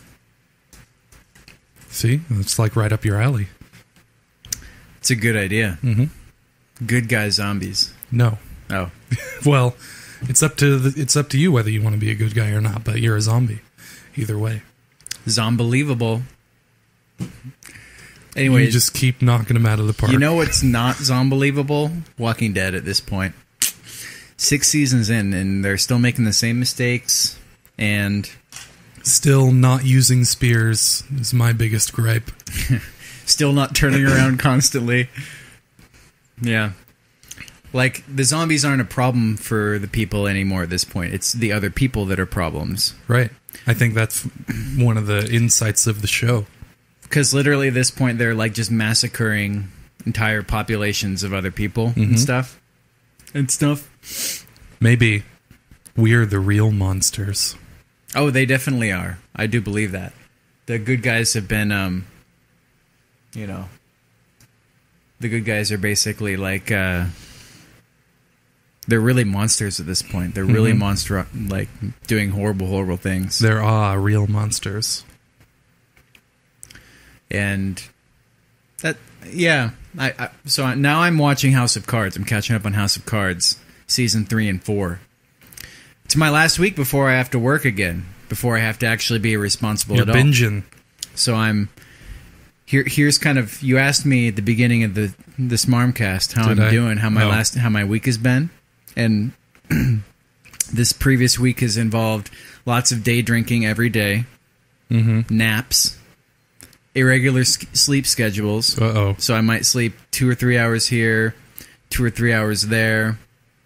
See, it's like right up your alley. It's a good idea. Mm-hmm. Good guy zombies. No, Oh, well, it's up to the, it's up to you whether you want to be a good guy or not. But you're a zombie, either way. zombelievable. Anyway, you just keep knocking them out of the park. You know what's not zombelievable? Walking Dead at this point. Six seasons in, and they're still making the same mistakes, and... Still not using spears is my biggest gripe. Still not turning around constantly. Yeah. Like, the zombies aren't a problem for the people anymore at this point. It's the other people that are problems. Right. I think that's one of the insights of the show. Because literally at this point, they're like just massacring entire populations of other people mm-hmm. and stuff. And stuff. Maybe we're the real monsters. Oh, they definitely are. I do believe that. The good guys have been, um, you know, the good guys are basically like, uh, they're really monsters at this point. They're really mm-hmm. monster, like doing horrible, horrible things. There are real monsters. And that, yeah. I, I so now I'm watching House of Cards. I'm catching up on House of Cards, season three and four. It's my last week before I have to work again. Before I have to actually be a responsible You're adult. binging. So I'm here. Here's kind of you asked me at the beginning of the the SmarmCast how Did I'm I? doing, how my No. last how my week has been, and this previous week has involved lots of day drinking every day, mm-hmm. naps, irregular s- sleep schedules. Uh-oh. So I might sleep two or three hours here, two or three hours there,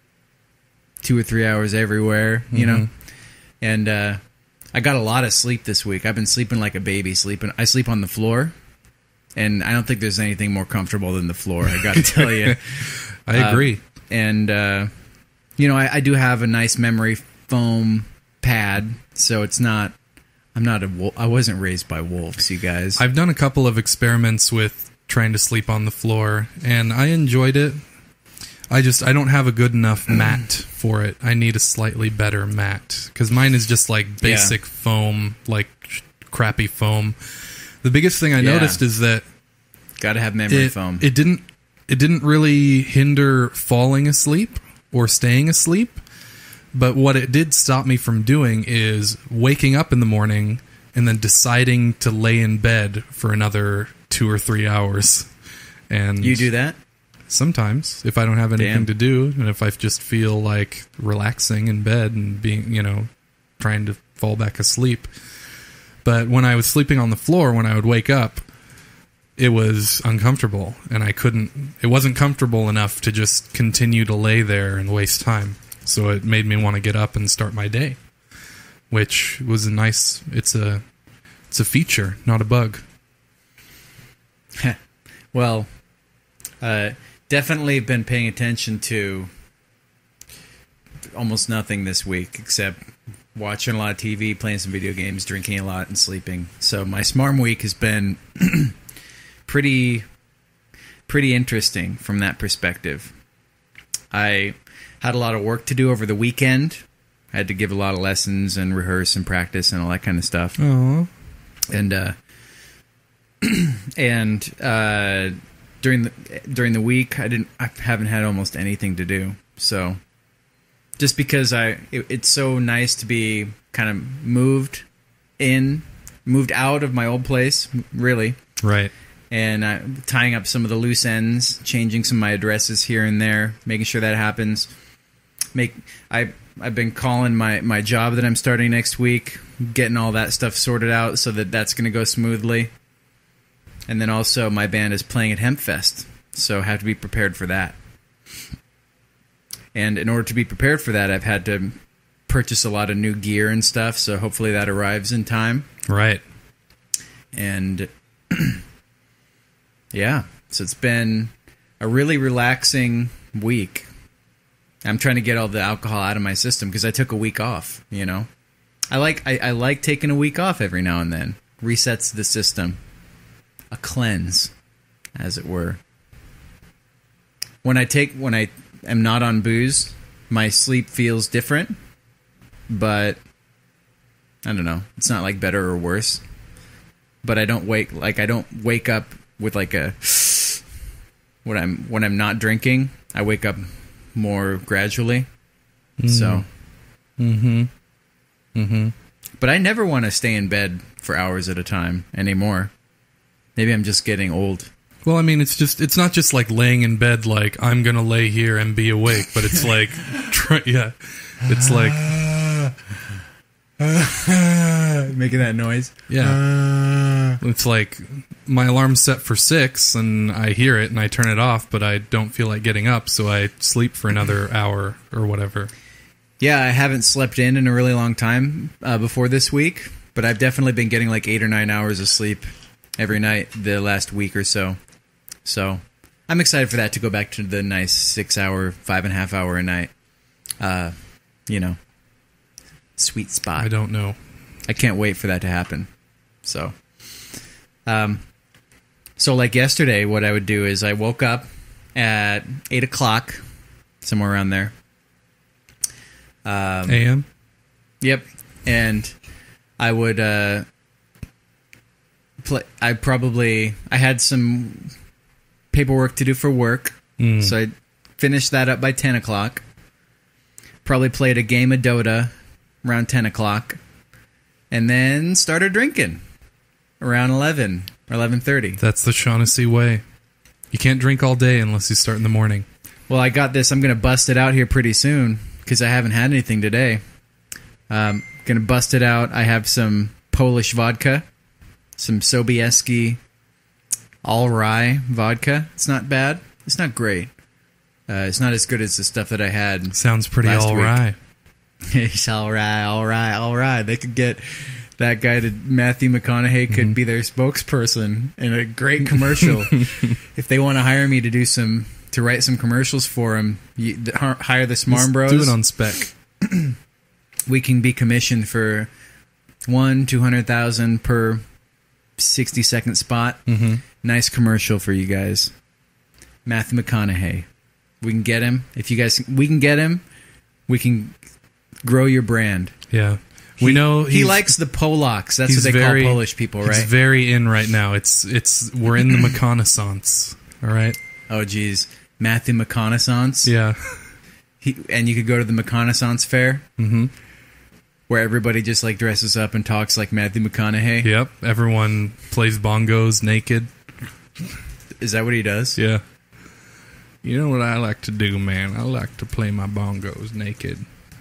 two or three hours everywhere, you Mm-hmm. know? And uh, I got a lot of sleep this week. I've been sleeping like a baby. Sleeping. I sleep on the floor, and I don't think there's anything more comfortable than the floor, I got to tell you. I agree. Uh, and, uh, you know, I, I do have a nice memory foam pad, so it's not... I'm not a wolf. I wasn't raised by wolves, you guys. I've done a couple of experiments with trying to sleep on the floor, and I enjoyed it. I just, I don't have a good enough mat for it. I need a slightly better mat, because mine is just like basic Yeah. foam, like crappy foam. The biggest thing I Yeah. noticed is that Got to have memory it, foam. it didn't, it didn't really hinder falling asleep or staying asleep. But what it did stop me from doing is waking up in the morning and then deciding to lay in bed for another two or three hours. And You do that? sometimes, if I don't have anything Damn. to do, and if I just feel like relaxing in bed and being, you know, trying to fall back asleep. But when I was sleeping on the floor, when I would wake up, it was uncomfortable, and I couldn't, it wasn't comfortable enough to just continue to lay there and waste time. So it made me want to get up and start my day, which was a nice, it's a, it's a feature, not a bug. Well, uh, definitely been paying attention to almost nothing this week except watching a lot of T V, playing some video games, drinking a lot, and sleeping. So my SmarmWeek has been pretty, pretty interesting from that perspective. I had a lot of work to do over the weekend. I had to give a lot of lessons and rehearse and practice and all that kind of stuff. Aww. And uh, and uh, during the during the week, I didn't. I haven't had almost anything to do. So just because I, it, it's so nice to be kind of moved in, moved out of my old place, really. Right. And uh, tying up some of the loose ends, changing some of my addresses here and there, making sure that happens. Make I I've been calling my, my job that I'm starting next week, getting all that stuff sorted out so that that's going to go smoothly. And then also my band is playing at Hempfest, so I have to be prepared for that. And in order to be prepared for that, I've had to purchase a lot of new gear and stuff, so hopefully that arrives in time. Right. And yeah, so it's been a really relaxing week. I'm trying to get all the alcohol out of my system because I took a week off, you know. I like I, I like taking a week off every now and then. Resets the system. A cleanse, as it were. When I take when I am not on booze, my sleep feels different, but I don't know. It's not like better or worse. But I don't wake like I don't wake up with like a when I'm when I'm not drinking, I wake up more gradually. Mm. So Mm-hmm. Mm-hmm. But I never want to stay in bed for hours at a time anymore. Maybe I'm just getting old. Well, I mean, it's just it's not just like laying in bed like I'm gonna lay here and be awake, but it's like, try, yeah, it's like making that noise. Yeah, it's like my alarm's set for six, and I hear it and I turn it off, but I don't feel like getting up, so I sleep for another hour or whatever. Yeah, I haven't slept in in a really long time uh, before this week, but I've definitely been getting like eight or nine hours of sleep every night the last week or so. So I'm excited for that to go back to the nice six hour, five and a half hour a night. Uh, you know, sweet spot. I don't know. I can't wait for that to happen. So, um, so like yesterday, what I would do is I woke up at eight o'clock, somewhere around there. Um, A M? Yep. And I would, uh, play, I probably, I had some paperwork to do for work. Mm. So I finished that up by ten o'clock. Probably played a game of Dota around ten o'clock. And then started drinking around eleven or eleven thirty. That's the Shaughnessy way. You can't drink all day unless you start in the morning. Well, I got this. I'm going to bust it out here pretty soon because I haven't had anything today. Um, going to bust it out. I have some Polish vodka, some Sobieski All-rye vodka. It's not bad. It's not great. Uh, it's not as good as the stuff that I had. Sounds pretty last all-rye. It's all-rye, all-rye, all-rye. They could get that guy to Matthew McConaughey could mm-hmm. be their spokesperson in a great commercial. If they want to hire me to do some to write some commercials for them, you, the, hire the SmarmBros. Do it on spec. We can be commissioned for one two hundred thousand per sixty second spot. Mm-hmm. Nice commercial for you guys. Matthew McConaughey. We can get him. If you guys, we can get him. We can grow your brand. Yeah, we he, know he likes the Polacks. That's what they very, call Polish people, right? It's very in right now. It's it's we're in the McConaissance. All right. Oh, geez, Matthew McConaissance. Yeah. He and you could go to the McConaissance fair. Mm-hmm. Where everybody just like dresses up and talks like Matthew McConaughey. Yep. Everyone plays bongos naked. Is that what he does? Yeah. You know what I like to do, man? I like to play my bongos naked.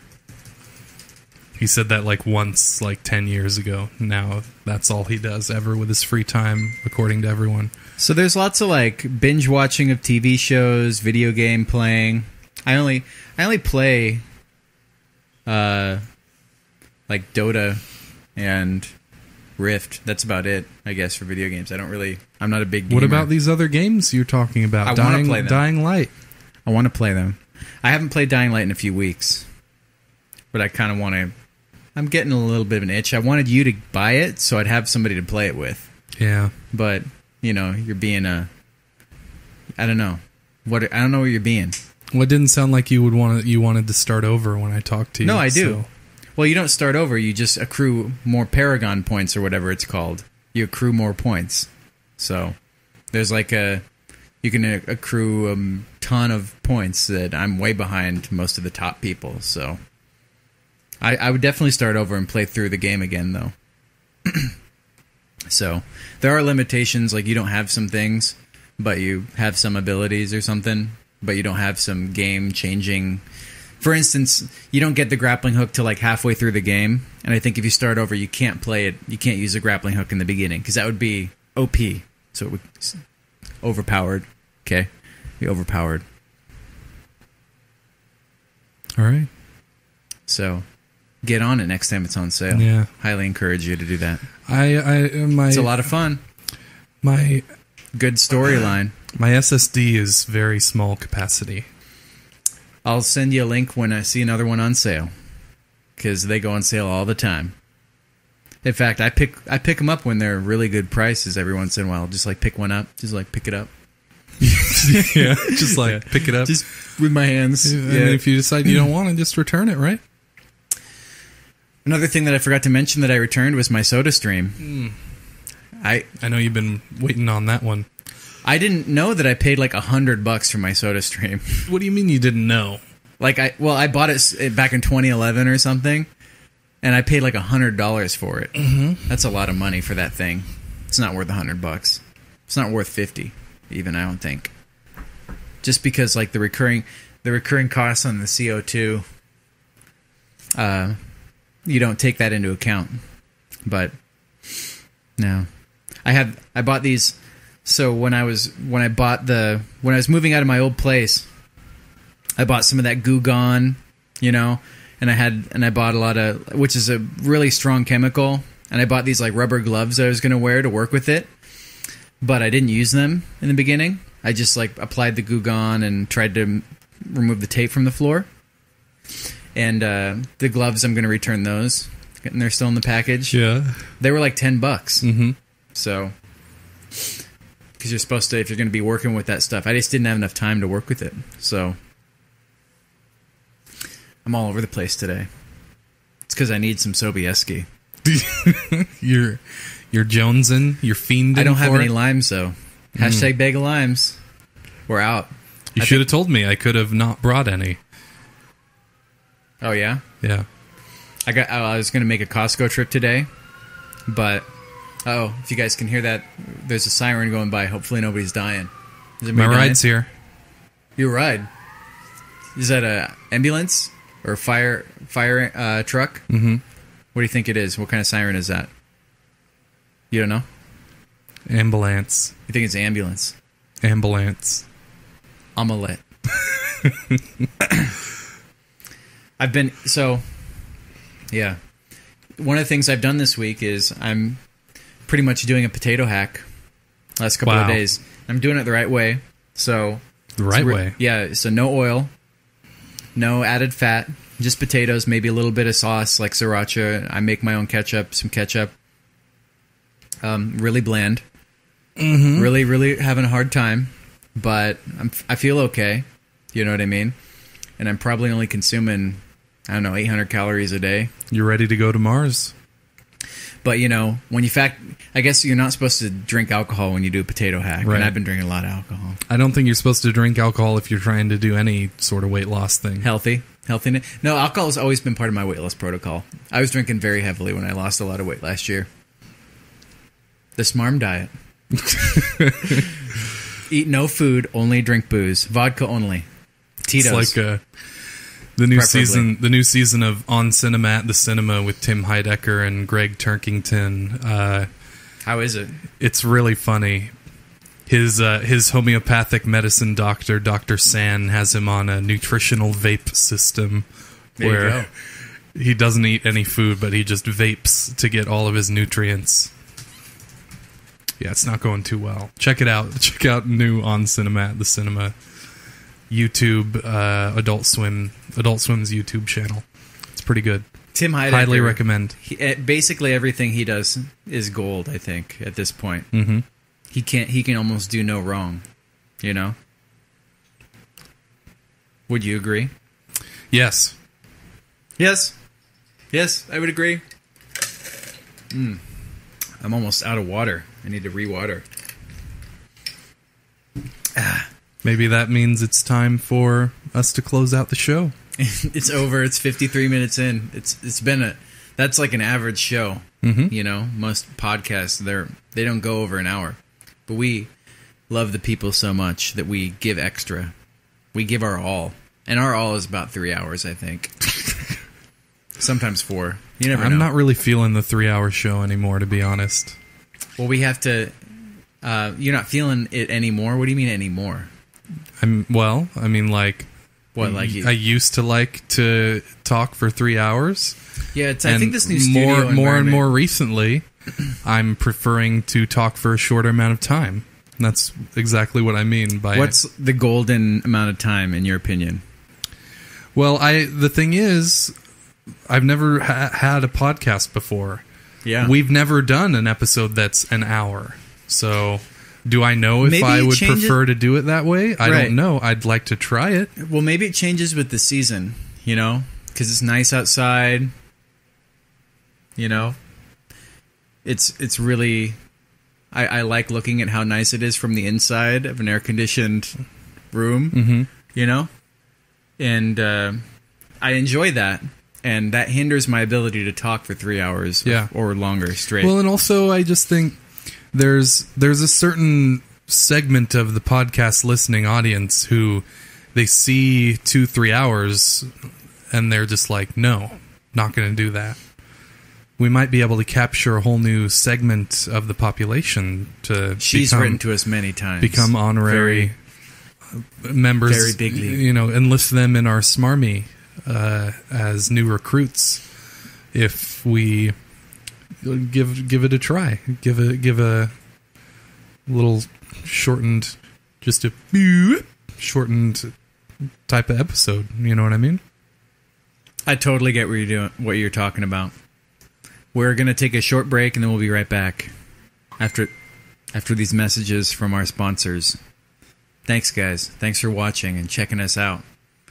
He said that like once, like ten years ago. Now that's all he does ever with his free time, according to everyone. So there's lots of like binge watching of T V shows, video game playing. I only I only play uh like Dota and Rift. That's about it, I guess, for video games. I don't really I'm not a big gamer. What about these other games you're talking about? I Dying, want to play them. Dying Light. I want to play them. I haven't played Dying Light in a few weeks. But I kind of want to I'm getting a little bit of an itch. I wanted you to buy it so I'd have somebody to play it with. Yeah. But, you know, you're being a I don't know. What I don't know what you're being. Well, it didn't sound like you would want to, you wanted to start over when I talked to you. No, I do. So. Well, you don't start over. You just accrue more Paragon points or whatever it's called. You accrue more points. So there's like a you can accrue a ton of points that I'm way behind most of the top people. So I, I would definitely start over and play through the game again, though. So there are limitations. Like you don't have some things, but you have some abilities or something. But you don't have some game-changing... For instance, you don't get the grappling hook till like halfway through the game, and I think if you start over, you can't play it, you can't use a grappling hook in the beginning, because that would be O P. So it would... Overpowered. Okay? Be overpowered. All right. So, get on it next time it's on sale. Yeah. Highly encourage you to do that. I... I my, it's a lot of fun. My... Good storyline. My S S D is very small capacity. I'll send you a link when I see another one on sale, because they go on sale all the time. In fact, I pick I pick them up when they're really good prices every once in a while. Just like pick one up, just like pick it up. Yeah, just like yeah. pick it up, just with my hands. And yeah. if you decide you don't want it, just return it, right? Another thing that I forgot to mention that I returned was my Soda Stream. Mm. I I know you've been waiting on that one. I didn't know that I paid like a hundred bucks for my Soda Stream. What do you mean you didn't know? Like I well, I bought it back in twenty eleven or something, and I paid like a hundred dollars for it. Mm-hmm. That's a lot of money for that thing. It's not worth a hundred bucks. It's not worth fifty, even, I don't think. Just because, like, the recurring the recurring costs on the C O two, uh, you don't take that into account. But no, I have I bought these. So when I was when I bought the when I was moving out of my old place, I bought some of that Goo Gone, you know, and I had and I bought a lot of, which is a really strong chemical, and I bought these like rubber gloves that I was going to wear to work with it, but I didn't use them in the beginning. I just like applied the Goo Gone and tried to m- remove the tape from the floor. And uh, the gloves, I'm going to return those, and they're still in the package. Yeah, they were like ten bucks. Mm-hmm. So. Because you're supposed to, if you're going to be working with that stuff. I just didn't have enough time to work with it. So, I'm all over the place today. It's because I need some Sobieski. you're, you're jonesing, you're fiending I don't have for any it? limes, though. Hashtag bag of limes. We're out. You I should have think- told me. I could have not brought any. Oh, yeah? Yeah. I got. Oh, I was going to make a Costco trip today, but... Oh, if you guys can hear that, there's a siren going by. Hopefully nobody's dying. Is My anybody dying? ride's here. Your ride? Is that a ambulance or fire fire uh, truck? Mm-hmm. What do you think it is? What kind of siren is that? You don't know? Ambulance. You think it's ambulance? Ambulance. Omelette. I've been so. Yeah, one of the things I've done this week is I'm pretty much doing a potato hack. Last couple Wow. of days, I'm doing it the right way. So The right re- way. Yeah. So no oil, no added fat, just potatoes. Maybe a little bit of sauce like sriracha. I make my own ketchup. Some ketchup. Um, really bland. Mm-hmm. Really, really having a hard time, but I'm, I feel okay. You know what I mean? And I'm probably only consuming, I don't know, eight hundred calories a day. You're ready to go to Mars. But, you know, when you fact, I guess you're not supposed to drink alcohol when you do a potato hack. Right. And I've been drinking a lot of alcohol. I don't think you're supposed to drink alcohol if you're trying to do any sort of weight loss thing. Healthy. Healthy. No, alcohol has always been part of my weight loss protocol. I was drinking very heavily when I lost a lot of weight last year. The Smarm diet. Eat no food, only drink booze. Vodka only. Tito's. It's like uh, the new Preferably. season, the new season of On Cinema at the Cinema with Tim Heidecker and Greg Turkington. Uh, How is it? it's really funny. His uh, his homeopathic medicine doctor, Doctor San, has him on a nutritional vape system There you where go. he doesn't eat any food, but he just vapes to get all of his nutrients. Yeah, it's not going too well. Check it out. Check out new On Cinema at the Cinema YouTube, uh, Adult Swim, Adult Swim's YouTube channel. It's pretty good. Tim Heidecker. Highly recommend. He, eh, basically, everything he does is gold. I think at this point, Mm-hmm. he can't. He can almost do no wrong. You know. Would you agree? Yes. Yes. Yes, I would agree. Mm. I'm almost out of water. I need to re-water. Maybe that means it's time for us to close out the show. It's over. It's fifty-three minutes in. It's it's been a. That's like an average show. Mm-hmm. You know, most podcasts they're they don't go over an hour, but we love the people so much that we give extra. We give our all, and our all is about three hours, I think. Sometimes four. You never I'm know. not really feeling the three-hour show anymore, to be honest. Well, we have to. Uh, you're not feeling it anymore. What do you mean anymore? I'm well. I mean, like, What like you? I used to like to talk for three hours. Yeah, it's, I and think this new more, studio more and environment- more recently, I'm preferring to talk for a shorter amount of time. And that's exactly what I mean by What's the golden amount of time in your opinion? Well, I the thing is, I've never ha- had a podcast before. Yeah, We've never done an episode that's an hour. So, do I know if Maybe I it would changes- prefer to do it that way? I Right. don't know. I'd like to try it. Well, maybe it changes with the season, you know, because it's nice outside. You know, it's it's really. I, I like looking at how nice it is from the inside of an air conditioned room. Mm-hmm. You know, and uh, I enjoy that, and that hinders my ability to talk for three hours Yeah. or longer straight. Well, and also I just think there's there's a certain segment of the podcast listening audience who they see two, three hours and they're just like, no, not going to do that. We might be able to capture a whole new segment of the population to She's become, written to us many times. become honorary very, members, very bigly. You know, enlist them in our Smarmy uh, as new recruits if we give give it a try. Give a give a little shortened, just a shortened type of episode. You know what I mean? I totally get what you're doing, what you're talking about. We're gonna take a short break and then we'll be right back after after these messages from our sponsors. Thanks, guys. Thanks for watching and checking us out.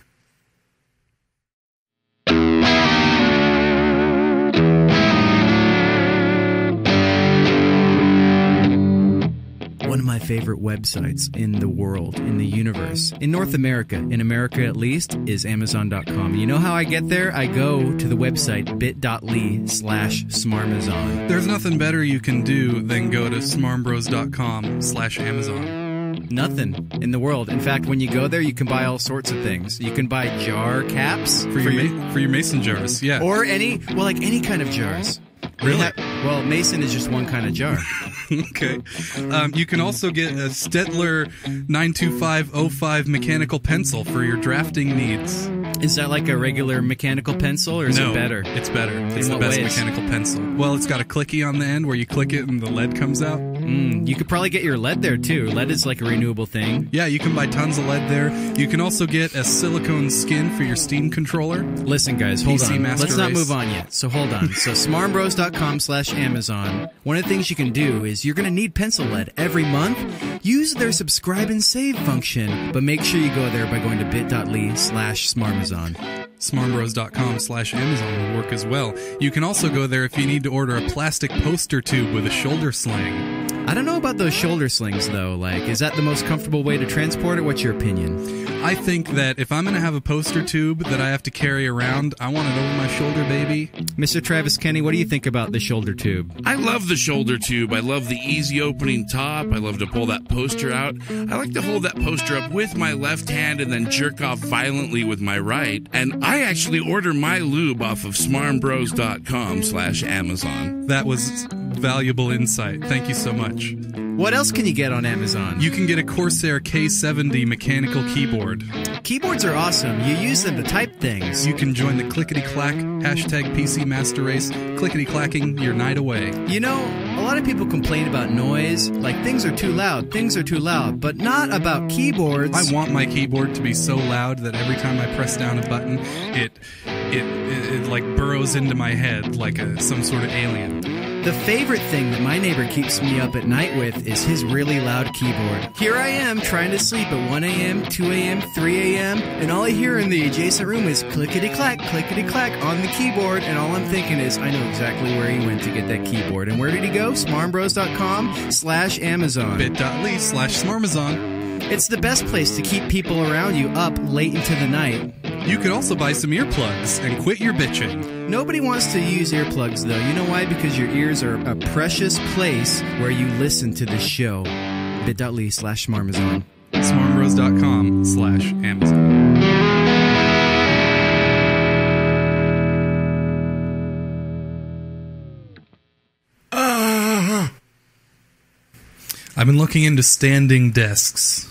One of my favorite websites in the world, in the universe, in North America, in America at least, is Amazon dot com. You know how I get there? I go to the website bit.ly slash smarmazon. There's nothing better you can do than go to SmarmBros dot com slash Amazon. Nothing in the world. In fact, when you go there, you can buy all sorts of things. You can buy jar caps For, your, ma- for your mason jars, yeah. or any, well, like any kind of jars. Really? Ha- well, mason is just one kind of jar. Okay. Um, you can also get a Stettler nine two five oh five mechanical pencil for your drafting needs. Is that like a regular mechanical pencil, or is no, it better? It's better. It's the what best ways? mechanical pencil. Well, it's got a clicky on the end where you click it and the lead comes out. Mm, you could probably get your lead there, too. Lead is like a renewable thing. Yeah, you can buy tons of lead there. You can also get a silicone skin for your Steam controller. Listen, guys, hold P C on. Master Let's not Race. move on yet. So hold on. So SmarmBros dot com slash Amazon. One of the things you can do is you're going to need pencil lead every month. Use their subscribe and save function, but make sure you go there by going to bit.ly slash smarmazon. SmarmBros dot com slash Amazon will work as well. You can also go there if you need to order a plastic poster tube with a shoulder sling. I don't know about those shoulder slings, though. Like, is that the most comfortable way to transport it? What's your opinion? I think that if I'm going to have a poster tube that I have to carry around, I want it over my shoulder, baby. Mister Travis Kenny, what do you think about the shoulder tube? I love the shoulder tube. I love the easy opening top. I love to pull that poster out. I like to hold that poster up with my left hand and then jerk off violently with my right. And I actually order my lube off of SmarmBros dot com slash Amazon. That was valuable insight. Thank you so much. What else can you get on Amazon? You can get a Corsair K seventy mechanical keyboard. Keyboards are awesome. You use them to type things. You can join the clickety-clack, hashtag P C Master Race, clickety-clacking your night away. You know, a lot of people complain about noise, like things are too loud, things are too loud, but not about keyboards. I want my keyboard to be so loud that every time I press down a button, it it, it, it like burrows into my head like a, some sort of alien. The favorite thing that my neighbor keeps me up at night with is his really loud keyboard. Here I am trying to sleep at one a.m., two a.m., three a.m., and all I hear in the adjacent room is clickety-clack, clickety-clack on the keyboard, and all I'm thinking is, I know exactly where he went to get that keyboard. And where did he go? SmarmBros dot com slash Amazon. bit.ly slash Smarmazon. It's the best place to keep people around you up late into the night. You can also buy some earplugs and quit your bitching. Nobody wants to use earplugs, though. You know why? Because your ears are a precious place where you listen to the show. bit.ly slash Smarmazon. SmarmBros dot com slash Amazon. Uh, I've been looking into standing desks.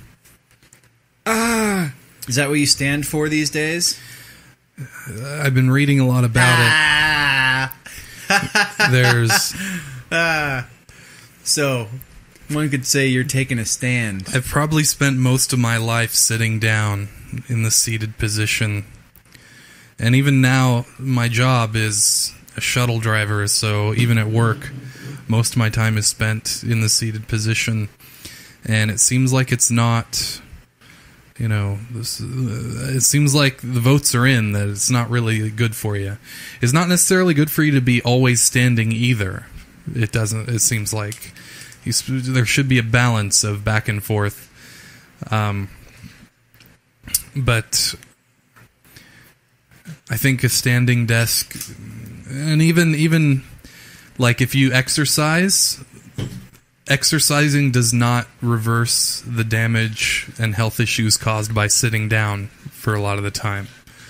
uh, Is that what you stand for these days? I've been reading a lot about Ah. it. There's... Ah. So, one could say you're taking a stand. I've probably spent most of my life sitting down in the seated position. And even now, my job is a shuttle driver, so even at work, most of my time is spent in the seated position. And it seems like it's not... You know, this, uh, it seems like the votes are in that it's not really good for you. It's not necessarily good for you to be always standing either. It doesn't. It seems like you, there should be a balance of back and forth. Um, but I think a standing desk, and even even like if you exercise, exercising does not reverse the damage and health issues caused by sitting down for a lot of the time.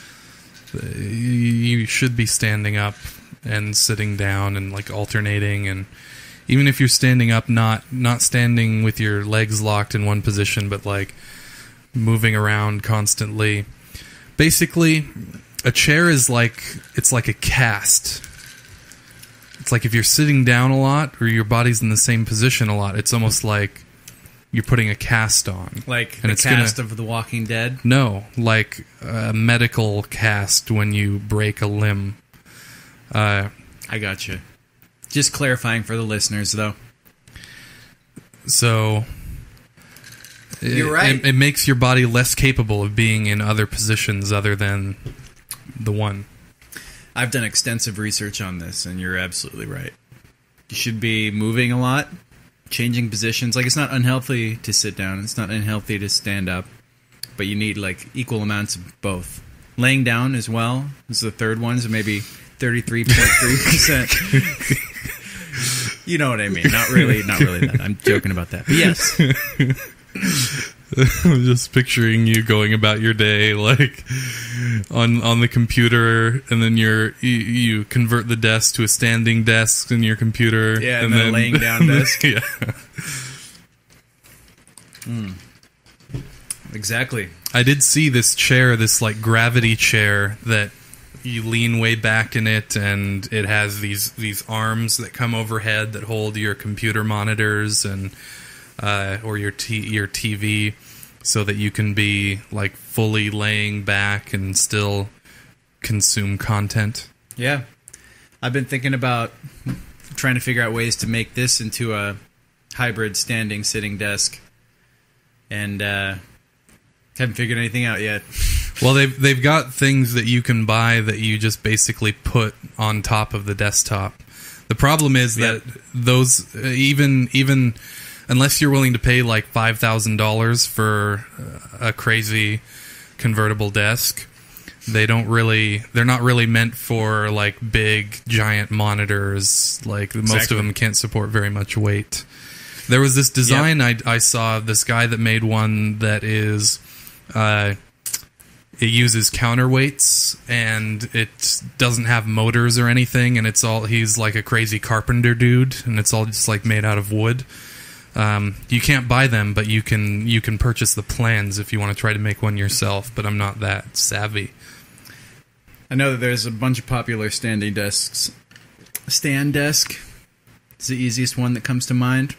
You should be standing up and sitting down and like alternating, and even if you're standing up, not not standing with your legs locked in one position, but like moving around constantly. Basically, a chair is like, it's like a cast. It's like if you're sitting down a lot or your body's in the same position a lot, it's almost like you're putting a cast on. Like and the it's cast gonna, of The Walking Dead? No, like a medical cast when you break a limb. Uh, I gotcha. Just clarifying for the listeners, though. So... You're it, right. It, it makes your body less capable of being in other positions other than the one. I've done extensive research on this, and you're absolutely right. You should be moving a lot, changing positions. Like, it's not unhealthy to sit down. It's not unhealthy to stand up. But you need, like, equal amounts of both. Laying down as well is the third one, so maybe thirty-three point three percent. You know what I mean. Not really, not really that. I'm joking about that. But yes. I'm just picturing you going about your day like on on the computer, and then you're you, you convert the desk to a standing desk in your computer. Yeah, and, and then, then a laying down desk. Yeah. Mm. Exactly. I did see this chair, this like gravity chair that you lean way back in it, and it has these these arms that come overhead that hold your computer monitors and uh, or your t- your T V, so that you can be like fully laying back and still consume content. Yeah. I've been thinking about trying to figure out ways to make this into a hybrid standing sitting desk, and uh, haven't figured anything out yet. Well, they've they've got things that you can buy that you just basically put on top of the desktop. The problem is Yep. that those uh, even even unless you're willing to pay like five thousand dollars for a crazy convertible desk, they don't really they're not really meant for like big giant monitors. Like most Exactly. of them can't support very much weight. There was this design Yep. I I saw, this guy that made one that is. Uh, It uses counterweights, and it doesn't have motors or anything, and it's all, he's like a crazy carpenter dude, and it's all just like made out of wood. Um, you can't buy them, but you can you can purchase the plans if you want to try to make one yourself, but I'm not that savvy. I know that there's a bunch of popular standing desks. Stand desk is the easiest one that comes to mind.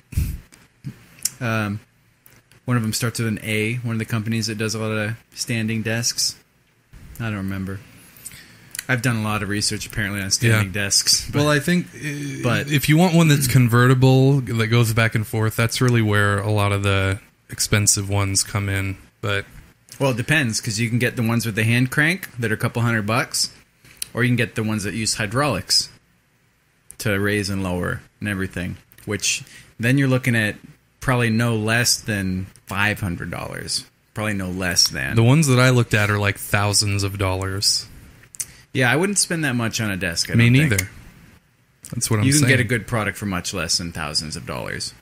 Um, one of them starts with an A, one of the companies that does a lot of standing desks. I don't remember. I've done a lot of research apparently on standing Yeah. desks. But Well, I think uh, but- if you want one that's convertible, that goes back and forth, that's really where a lot of the expensive ones come in. But Well, it depends, because you can get the ones with the hand crank that are a couple hundred bucks, or you can get the ones that use hydraulics to raise and lower and everything, which then you're looking at probably no less than five hundred dollars. Probably no less than. the ones that I looked at are like thousands of dollars. Yeah, I wouldn't spend that much on a desk. I Me don't think. neither. That's what I'm You can saying. get a good product for much less than thousands of dollars.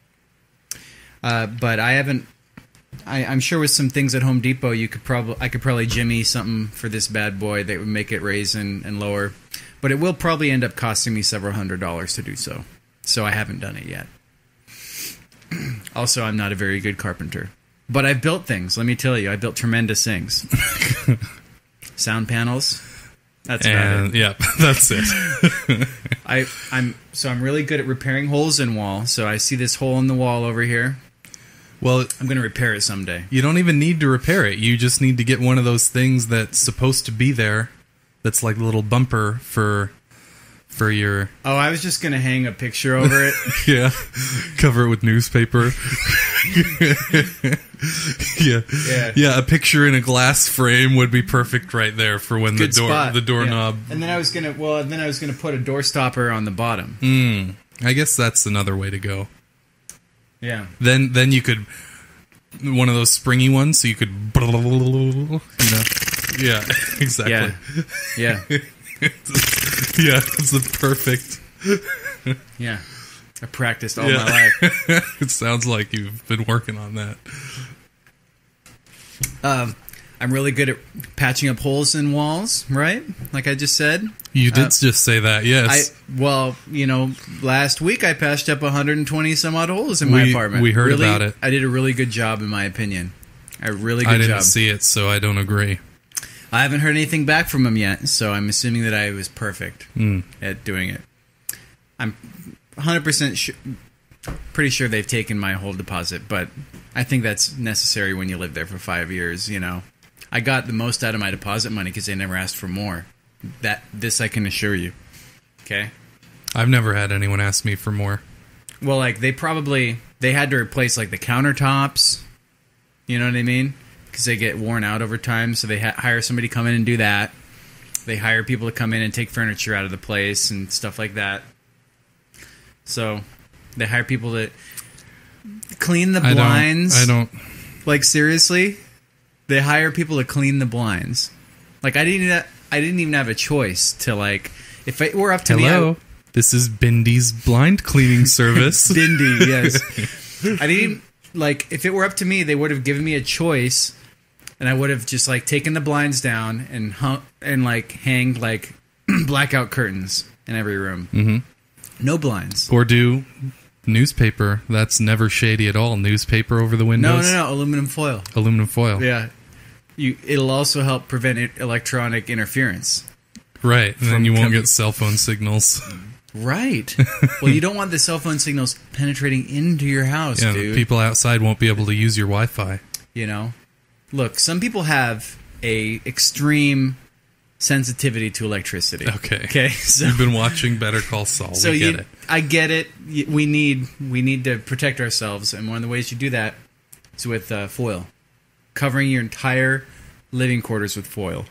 Uh, but I haven't. I, I'm sure with some things at Home Depot, you could probably I could probably jimmy something for this bad boy that would make it raise and, and lower. But it will probably end up costing me several hundred dollars to do so. So I haven't done it yet. Also, I'm not a very good carpenter. But I've built things, let me tell you. I built tremendous things. Sound panels. That's about it. And yeah, that's it. I, I'm so I'm really good at repairing holes in wall. So I see this hole in the wall over here. Well, I'm going to repair it someday. you don't even need to repair it. You just need to get one of those things that's supposed to be there. That's like a little bumper for for your Oh, I was just going to hang a picture over it. yeah, cover it with newspaper. yeah, Yeah. yeah. A picture in a glass frame would be perfect right there for when Good the door spot. the doorknob. Yeah. And then I was going to well, then I was going to put a door stopper on the bottom. Mm, I guess that's another way to go. Yeah. Then then you could one of those springy ones, so you could you know yeah exactly Yeah. Yeah. yeah it's the perfect Yeah. I practiced all my life. It sounds like you've been working on that. Um, I'm really good at patching up holes in walls, right? Like I just said. You did uh, just say that, yes. I, well, you know, last week I patched up one hundred twenty some odd holes in we, my apartment. We heard really, about it. I did a really good job, in my opinion. A really good I didn't job. see it, so I don't agree. I haven't heard anything back from them yet, so I'm assuming that I was perfect Mm. at doing it. I'm one hundred percent sure, pretty sure they've taken my whole deposit, but I think that's necessary when you live there for five years, you know. I got the most out of my deposit money because they never asked for more. That This I can assure you. Okay? I've never had anyone ask me for more. Well, like, they probably, they had to replace, like, the countertops, you know what I mean? Because they get worn out over time, so they ha- hire somebody to come in and do that. They hire people to come in and take furniture out of the place and stuff like that. So, they hire people to clean the blinds. I don't... I don't Like, seriously? They hire people to clean the blinds. Like, I didn't even have, I didn't even have a choice to, like, if it were up to Hello? me... I, This is Bindy's blind cleaning service. Bindi, yes. I didn't... Like, if it were up to me, they would have given me a choice, and I would have just, like, taken the blinds down and, hung, and like, hanged, like, blackout curtains in every room. Mm-hmm. No blinds. Or do newspaper. That's never shady at all. Newspaper over the No, windows. no, no. Aluminum foil. Aluminum foil. Yeah. You. It'll also help prevent i- electronic interference. Right. And then From you won't com- get cell phone signals. Right. Well, you don't want the cell phone signals penetrating into your house, Yeah, dude. people outside won't be able to use your Wi-Fi. You know? Look, some people have a extreme sensitivity to electricity. Okay. Okay. So, You've been watching Better Call Saul. so we you, get it. I get it. Y- We need we need to protect ourselves, and one of the ways you do that is with uh, foil, covering your entire living quarters with foil,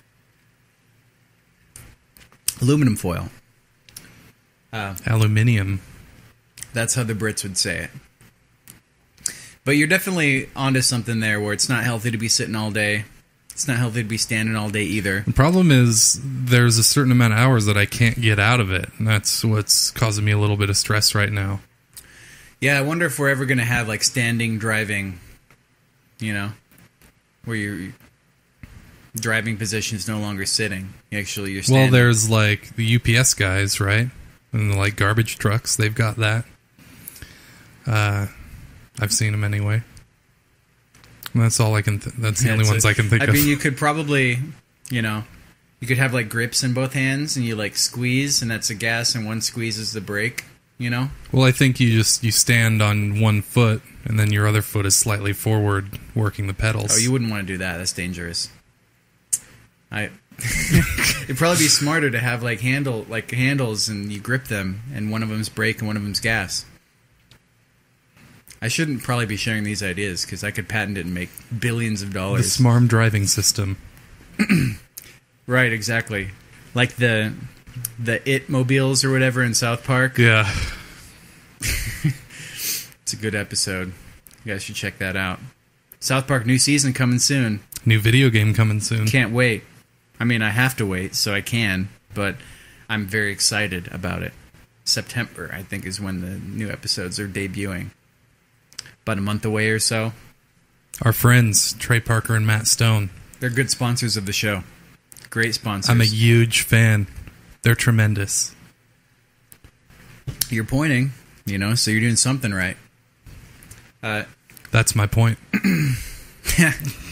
aluminum foil. Uh, Aluminium. That's how the Brits would say it. But you're definitely onto something there where it's not healthy to be sitting all day. It's not healthy to be standing all day either. The problem is there's a certain amount of hours that I can't get out of it. And that's what's causing me a little bit of stress right now. Yeah, I wonder if we're ever going to have like standing driving, you know, where your driving position is no longer sitting. Actually, you're standing. Well, there's like the U P S guys, right? And the, like garbage trucks, they've got that. Uh, I've seen them anyway. And that's all I can. Th- that's the Yeah, only it's ones a- I can think I of. mean, you could probably, you know, you could have like grips in both hands, and you like squeeze, and that's a gas, and one squeezes the brake. You know. Well, I think you just you stand on one foot, and then your other foot is slightly forward, working the pedals. Oh, you wouldn't want to do that. That's dangerous. I. It'd probably be smarter to have like handle like handles, and you grip them, and one of them's brake and one of them's gas. I shouldn't probably be sharing these ideas because I could patent it and make billions of the dollars. Smarm driving system. Right, exactly. Like the the It mobiles or whatever in South Park. Yeah. It's a good episode. You guys should check that out. South Park new season coming soon. New video game coming soon. Can't wait. I mean, I have to wait, so I can, but I'm very excited about it. September, I think, is when the new episodes are debuting. About a month away or so. Our friends, Trey Parker and Matt Stone. They're good sponsors of the show. Great sponsors. I'm a huge fan. They're tremendous. You're pointing, you know, so you're doing something right. Uh, That's my point. uh,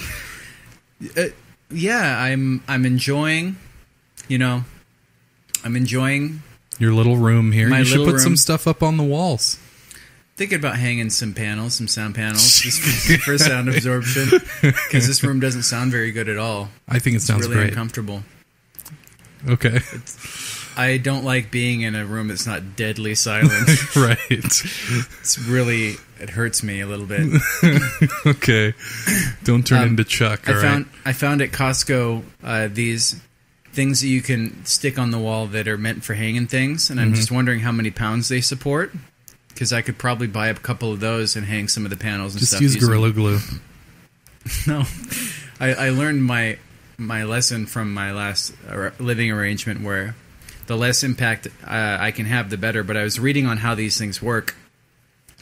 yeah, I'm I'm enjoying, you know, I'm enjoying Your little room here. My you should little put some room. stuff up on the walls. thinking about hanging some panels, some sound panels, just for, for sound absorption, because this room doesn't sound very good at all. I think it It's sounds really great. uncomfortable. Okay. I don't like being in a room that's not deadly silent. Right. It's really, it hurts me a little bit. Okay. Don't turn Um, into Chuck, I all found right? I found at Costco uh, these things that you can stick on the wall that are meant for hanging things, and I'm Mm-hmm. just wondering how many pounds they support, because I could probably buy a couple of those and hang some of the panels and Just stuff. use using- Gorilla Glue. No, I, I learned my my lesson from my last ar- living arrangement, where the less impact uh, I can have, the better. But I was reading on how these things work,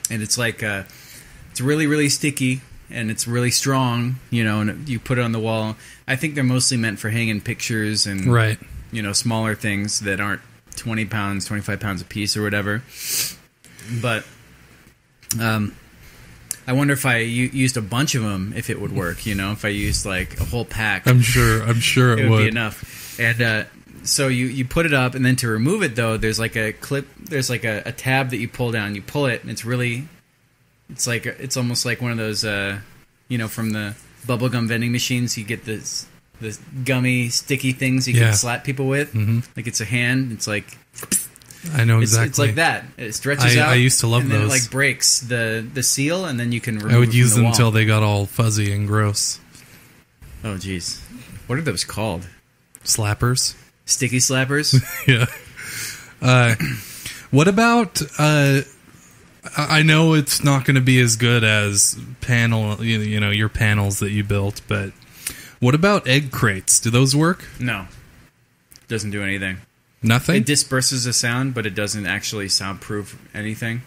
and it's like uh, it's really really sticky and it's really strong, you know. And you put it on the wall. I think they're mostly meant for hanging pictures and Right. you know, smaller things that aren't twenty pounds, twenty-five pounds a piece or whatever. But um, I wonder if I u- used a bunch of them, if it would work, you know, if I used like a whole pack. I'm sure. I'm sure it, it would, would be enough. And uh, so you, you put it up, and then to remove it, though, there's like a clip, there's like a, a tab that you pull down. You pull it, and it's really, it's like, it's almost like one of those, uh, you know, from the bubblegum vending machines, you get this, the gummy, sticky things you Yeah. can slap people with. Mm-hmm. Like it's a hand. It's like I know it's, exactly. it's like that. It stretches I- out. I used to love and then those. It like breaks the the seal, and then you can remove I would it use from the them wall. until they got all fuzzy and gross. Oh, jeez. What are those called? Slappers. Sticky slappers? Yeah. Uh, what about? Uh, I I know it's not going to be as good as panel. You you know your panels that you built, but what about egg crates? Do those work? No. Doesn't do anything. Nothing. It disperses the sound, but it doesn't actually soundproof anything.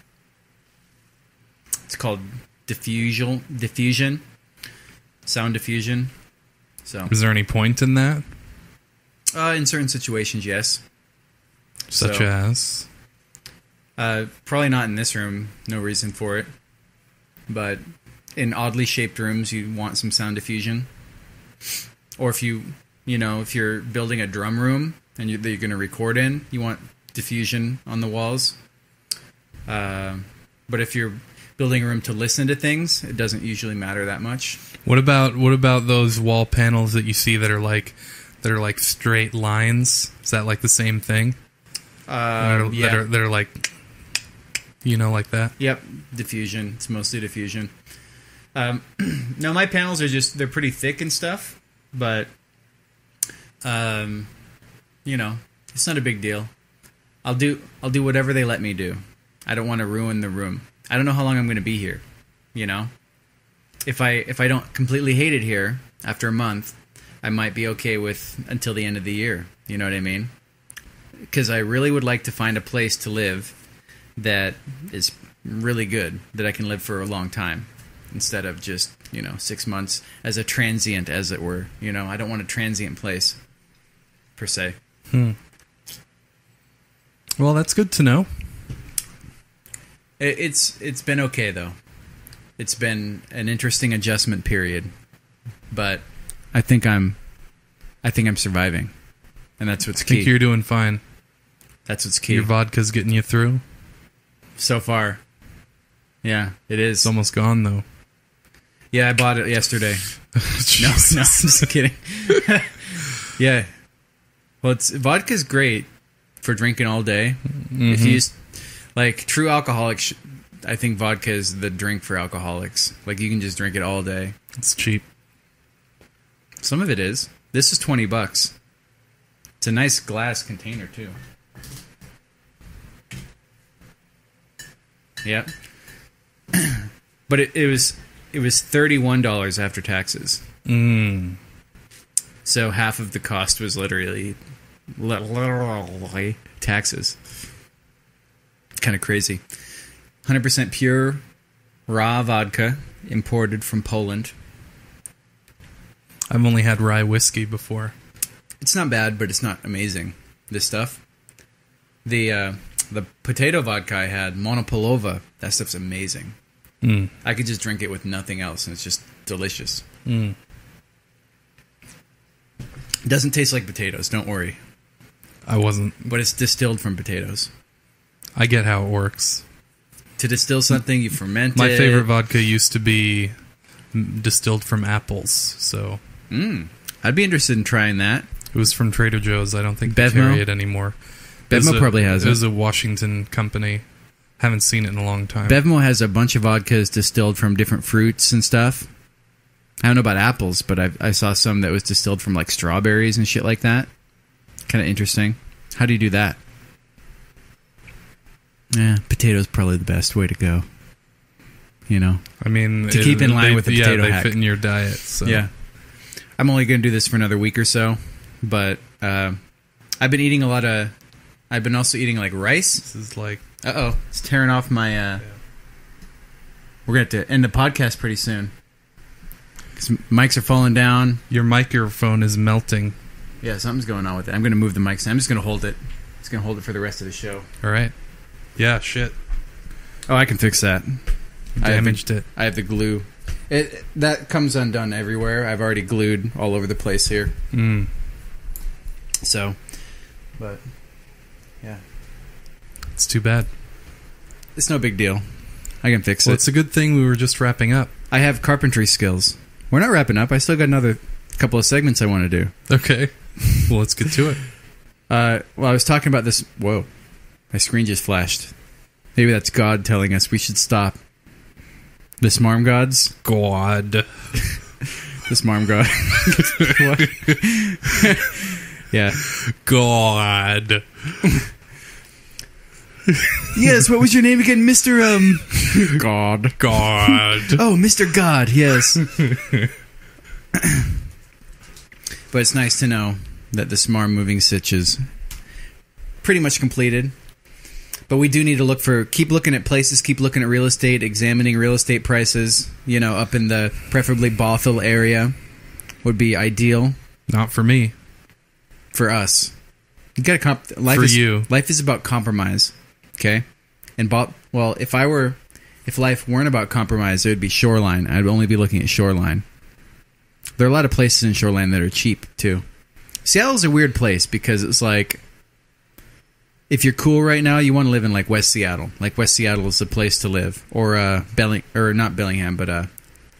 It's called diffusion. Diffusion. Sound diffusion. So, Is there any point in that? uh, in certain situations, yes. Such So- as. Uh, probably not in this room. No reason for it. But in oddly shaped rooms, you want some sound diffusion. Or if you, you know, if you're building a drum room and you, that you're going to record in, you want diffusion on the walls. Uh, but if you're building a room to listen to things, it doesn't usually matter that much. What about what about those wall panels that you see that are like that are like straight lines? Is that like the same thing? that, Uh, are, yeah. that are that are like, you know, like that. Yep, diffusion. It's mostly diffusion. Um, no, my panels are just, they're pretty thick and stuff, but, um, you know, it's not a big deal. I'll do, I'll do whatever they let me do. I don't want to ruin the room. I don't know how long I'm going to be here, you know? If I, if I don't completely hate it here after a month, I might be okay with until the end of the year. You know what I mean? Because I really would like to find a place to live that is really good, that I can live for a long time, instead of just, you know, six months as a transient, as it were. You know, I don't want a transient place, per se. Hmm. Well, that's good to know. It, it's it's been okay though. It's been an interesting adjustment period, but I think I'm, I think I'm surviving, and that's what's I think key. you're doing fine. That's what's key Your vodka's getting you through. so far. Yeah, it is. It's almost gone though. Yeah, I bought it yesterday. No, Jesus. no, I'm just kidding. Yeah. Well, it's vodka's great for drinking all day. Mm-hmm. If you use, like, true alcoholics, sh- I think vodka is the drink for alcoholics. Like, you can just drink it all day. It's cheap. Some of it is. This is twenty bucks. It's a nice glass container, too. Yep. But it, it was it was thirty-one dollars after taxes. Mm. So half of the cost was literally literally taxes. Kind of crazy. one hundred percent pure raw vodka imported from Poland. I've only had rye whiskey before. It's not bad, but it's not amazing, this stuff. The uh, the potato vodka I had, Monopolova, that stuff's amazing. Mm. I could just drink it with nothing else, and it's just delicious. Mm. It doesn't taste like potatoes, don't worry. I wasn't. But it's distilled from potatoes. I get how it works. To distill something, you ferment My it. favorite vodka used to be mm, distilled from apples, so Mm. I'd be interested in trying that. it was from Trader Joe's. I don't think they Bevmo? carry it anymore. It was Bevmo a- probably has it. it. It was a Washington company. Haven't seen it in a long time. Bevmo has a bunch of vodkas distilled from different fruits and stuff. I don't know about apples, but I, I saw some that was distilled from like strawberries and shit like that. Kind of interesting. How do you do that? Yeah, potatoes probably the best way to go. You know? I mean, To keep in line they- with the yeah, potato they hack. fit in your diet. So. Yeah. I'm only going to do this for another week or so, but uh, I've been eating a lot of... I've been also eating like rice. This is like Uh-oh. It's tearing off my... Uh, we're going to have to end the podcast pretty soon. Because mics are falling down. Your microphone is melting. Yeah, something's going on with it. I'm going to move the mics. I'm just going to hold it. Just going to hold it for the rest of the show. All right. Yeah, shit. Oh, I can fix that. Damaged I it. I have the glue. It that comes undone everywhere. I've already glued all over the place here. Mm. So, but yeah, It's too bad. it's no big deal. I can fix Well, it. it's a good thing we were just wrapping up. I have carpentry skills. We're not wrapping up. I still got another couple of segments I want to do. Okay. Well, let's get to it. Uh, well, I was talking about this. Whoa, my screen just flashed. Maybe that's God telling us we should stop. The Smarm gods. God. The Smarm god. Yeah. God. Yes. What was your name again, Mister Um. God. God. Oh, Mister God. Yes. But it's nice to know that the Smarm moving sitch is pretty much completed. But we do need to look for, keep looking at places, keep looking at real estate, examining real estate prices, you know, up in the preferably Bothell area would be ideal Not for me. for us. You gotta comp- life For is, you. Life is about compromise, okay? And, Bo- well, if I were, if life weren't about compromise, it would be Shoreline. I'd only be looking at Shoreline. There are a lot of places in Shoreline that are cheap, too. Seattle's a weird place because it's like, if you're cool right now, you want to live in like West Seattle. Like West Seattle is the place to live, or uh, Belling, or not Bellingham, but uh,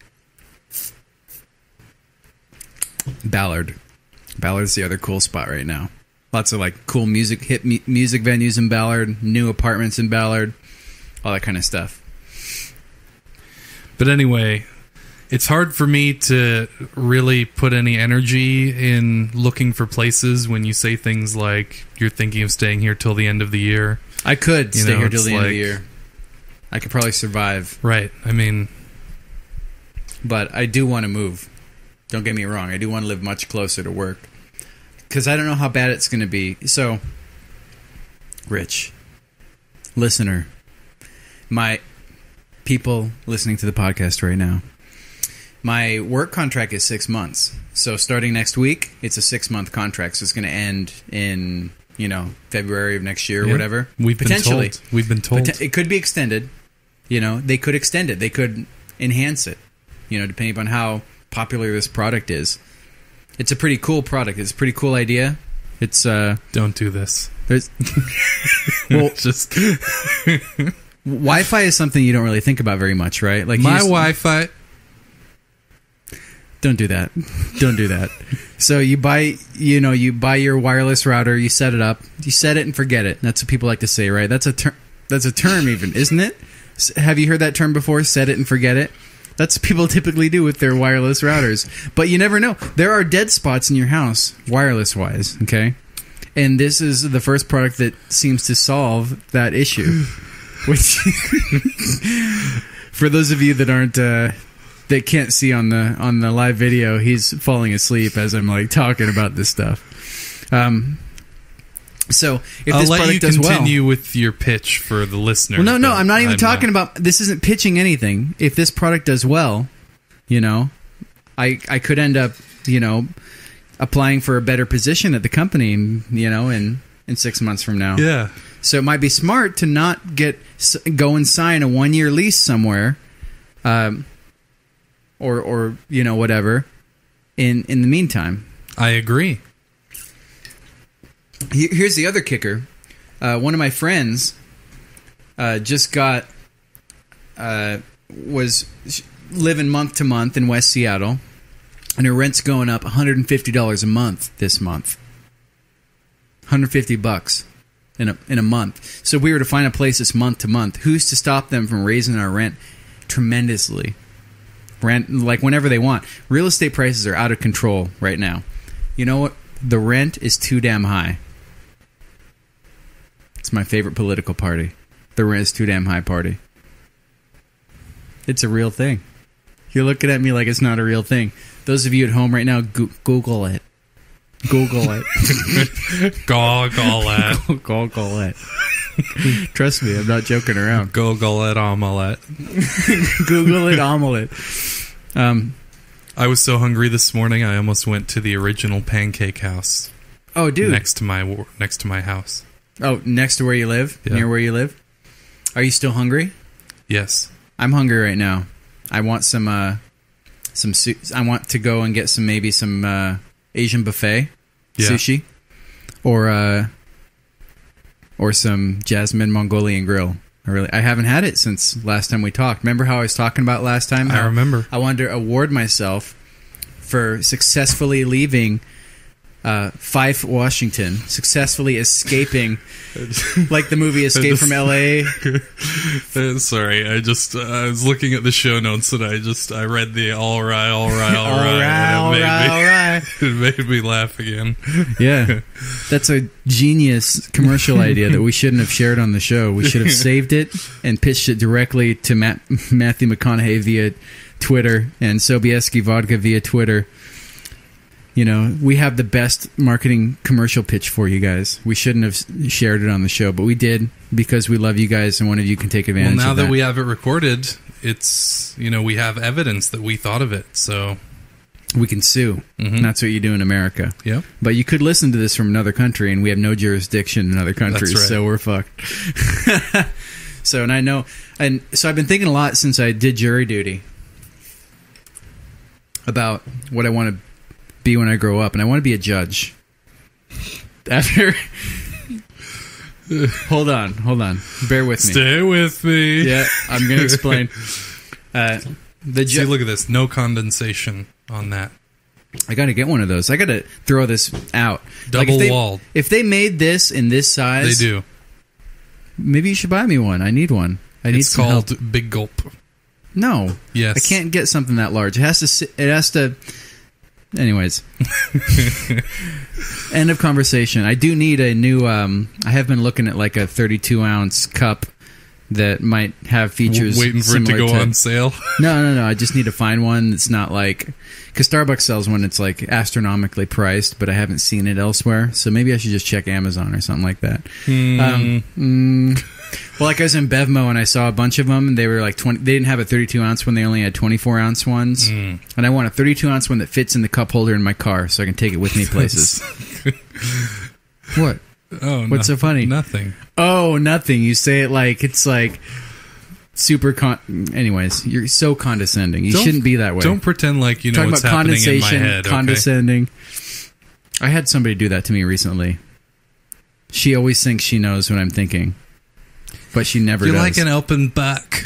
Ballard. Ballard's the other cool spot right now. Lots of like cool music, hip mu- music venues in Ballard, new apartments in Ballard, all that kind of stuff. But anyway, it's hard for me to really put any energy in looking for places when you say things like you're thinking of staying here till the end of the year. I could You stay know, here till it's the end of like- the year. I could probably survive, Right. I mean, but I do want to move. Don't get me wrong. I do want to live much closer to work. Because I don't know how bad it's going to be. So, Rich, listener, my people listening to the podcast right now, my work contract is six months. So starting next week, it's a six-month contract. So it's going to end in, you know, February of next year or yeah, whatever. We've Potentially. been told. We've been told. Pot- it could be extended. You know, they could extend it. They could enhance it, you know, depending upon how popular this product is. It's a pretty cool product. It's a pretty cool idea. It's, uh... Don't do this. There's... well, Just Wi-Fi is something you don't really think about very much, right? Like you my just- Wi-Fi. Don't do that. Don't do that. So you buy, you know, you buy your wireless router, you set it up, you set it and forget it. That's what people like to say, right? That's a term. That's a term, even, isn't it? S- Have you heard that term before? Set it and forget it. That's what people typically do with their wireless routers. But you never know. There are dead spots in your house, wireless-wise. Okay, and this is the first product that seems to solve that issue. Which, for those of you that aren't. Uh, That can't see on the on the live video, he's falling asleep as I'm like talking about this stuff. Um, so if I'll this let product you does continue well, with your pitch for the listener. well, no, no, but I'm not even I'm talking about. This isn't pitching anything. If this product does well, you know, I I could end up, you know, applying for a better position at the company, you know, in in six months from now. Yeah. So it might be smart to not get go and sign a one year lease somewhere. Um. Or, or you know, whatever. In in the meantime, I agree. He- here's the other kicker. Uh, one of my friends uh, just got uh, was living month to month in West Seattle, and her rent's going up one hundred fifty dollars a month this month. one hundred fifty bucks in a in a month. So if we were to find a place that's month to month, who's to stop them from raising our rent tremendously? Rent, like whenever they want. Real estate prices are out of control right now. You know what? The rent is too damn high. It's my favorite political party. The rent is too damn high party. It's a real thing. You're looking at me like it's not a real thing. Those of you at home right now, go- Google it. Google it. Goggle it. Google it. Trust me, I'm not joking around. Google it omelette. Google it omelette. Um, I was so hungry this morning, I almost went to the original pancake house. oh, dude. Next to my next to my house. Oh, next to where you live? Yeah. Near where you live? Are you still hungry? Yes. I'm hungry right now. I want some, uh, some, su- I want to go and get some, maybe some, uh, Asian buffet Yeah. sushi. Or, uh, or some Jasmine Mongolian grill. I really, I haven't had it since last time we talked. Remember how I was talking about last time? I How remember. I wanted to award myself for successfully leaving uh, Fife, Washington, successfully escaping, like the movie Escape from L A. Uh, Sorry, I just uh, I was looking at the show notes and I just I read the all-rye, all-rye, all-rye, all and it right, made all me, right. it made me laugh again. Yeah, that's a genius commercial idea that we shouldn't have shared on the show. We should have saved it and pitched it directly to Matt, Matthew McConaughey via Twitter and Sobieski Vodka via Twitter. You know, we have the best marketing commercial pitch for you guys. We shouldn't have shared it on the show, but we did because we love you guys and one of you can take Well, advantage now of that that. we have it recorded, it's, you know, we have evidence that we thought of it, so... we can sue. Mhm. And that's what you do in America. Yep. But you could listen to this from another country, and we have no jurisdiction in other countries, That's right. so we're fucked. So, and I know, and so I've been thinking a lot since I did jury duty about what I want to be when I grow up, and I want to be a judge. After, hold on, hold on, bear with me. Stay with me. Yeah, I'm going to explain. Uh, the See, ju- look at this. No condensation on that. I got to get one of those. I got to throw this out. Like, Double if they, walled. If they made this in this size, They do. maybe you should buy me one. I need one. I need It's some called help. Big Gulp. No, Yes. I can't get something that large. It has to. sit- It has to. Anyways, end of conversation. I do need a new. Um, I have been looking at like a thirty-two ounce cup that might have features. Waiting for it to similar go on sale. No, no, no. I just need to find one that's not like, because Starbucks sells one that's like astronomically priced, but I haven't seen it elsewhere. So maybe I should just check Amazon or something like that. Hmm. Um, mm, well, like I was in Bevmo and I saw a bunch of them, and they were like twenty. They didn't have a thirty-two ounce one; they only had twenty-four ounce ones. Mm. And I want a thirty-two ounce one that fits in the cup holder in my car, so I can take it with me places. What? Oh, What's no- so funny? Nothing. Oh, nothing. You say it like it's like super con. Anyways, you're so condescending. You Don't- shouldn't be that way. Don't pretend like you know Talking what's about happening in my condensation, head. Okay? condescending. I had somebody do that to me recently. She always thinks she knows what I'm thinking, but she never You're does. like an open buck.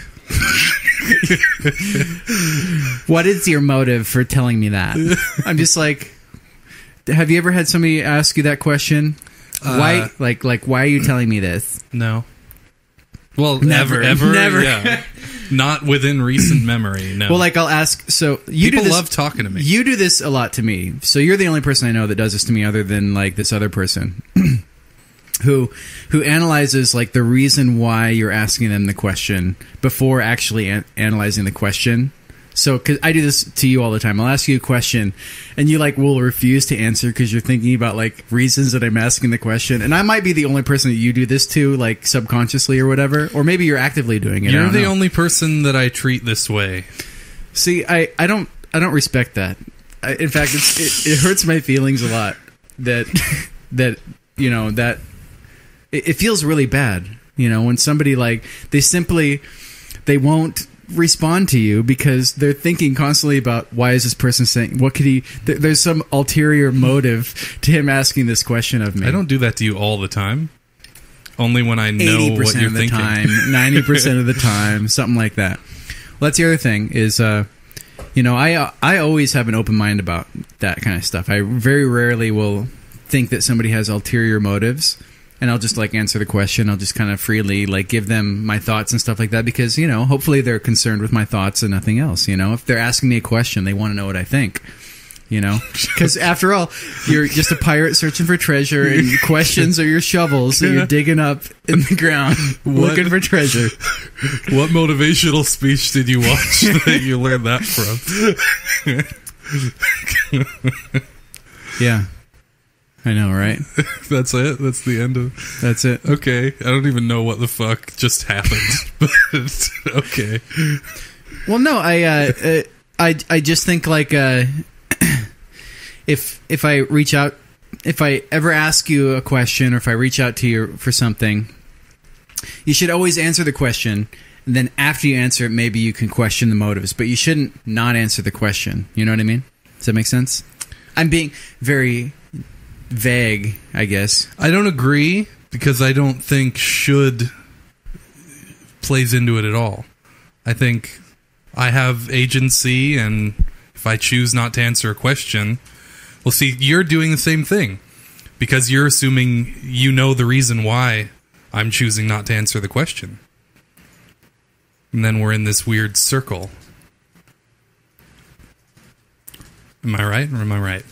What is your motive for telling me that? I'm just like, have you ever had somebody ask you that question? Uh, why, like, like, why are you telling me this? No. Well, Never. ever, ever, Never. yeah. Not within recent memory. No. Well, like, I'll ask. So you people do this, love talking to me. You do this a lot to me. So you're the only person I know that does this to me, other than like this other person. Who who analyzes like the reason why you're asking them the question before actually an- analyzing the question. So, cause I do this to you all the time. I'll ask you a question, and you like will refuse to answer because you're thinking about like reasons that I'm asking the question. And I might be the only person that you do this to, like subconsciously or whatever, or maybe you're actively doing it. I You're don't the know. only person that I treat this way. See, I, I don't I don't respect that. I, in fact, it's, it, it hurts my feelings a lot that that you know that it, it feels really bad. You know, when somebody like they simply they won't respond to you because they're thinking constantly about why is this person saying what could he there, there's some ulterior motive to him asking this question of me. I don't do that to you all the time. Only when I know eighty what percent you're of the thinking. time, ninety percent of the time, something like that. Well, that's the other thing is, uh, you know, I uh, I always have an open mind about that kind of stuff. I very rarely will think that somebody has ulterior motives, and I'll just like answer the question. I'll just kind of freely like give them my thoughts and stuff like that because, you know, hopefully they're concerned with my thoughts and nothing else. You know, if they're asking me a question, they want to know what I think. You know, because after all, you're just a pirate searching for treasure, and your questions are your shovels that you're digging up in the ground looking for treasure. What motivational speech did you watch that you learned that from? Yeah, I know, right? That's it? That's the end of... That's it. Okay. I don't even know what the fuck just happened. But, okay. Well, no, I, uh, uh, I, I just think, like, uh, if if I reach out, if I ever ask you a question, or if I reach out to you for something, you should always answer the question, and then after you answer it, maybe you can question the motives, but you shouldn't not answer the question. You know what I mean? Does that make sense? I'm being very vague, I guess. I don't agree, because I don't think should plays into it at all. I think I have agency, and if I choose not to answer a question, well, see, you're doing the same thing, because you're assuming you know the reason why I'm choosing not to answer the question. And then we're in this weird circle. Am I right, or am I right?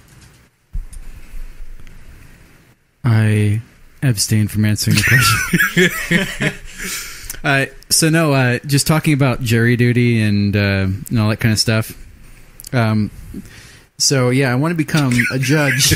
I abstain from answering the question. uh, so no, uh, just talking about jury duty and, uh, and all that kind of stuff. Um, so yeah, I want to become a judge.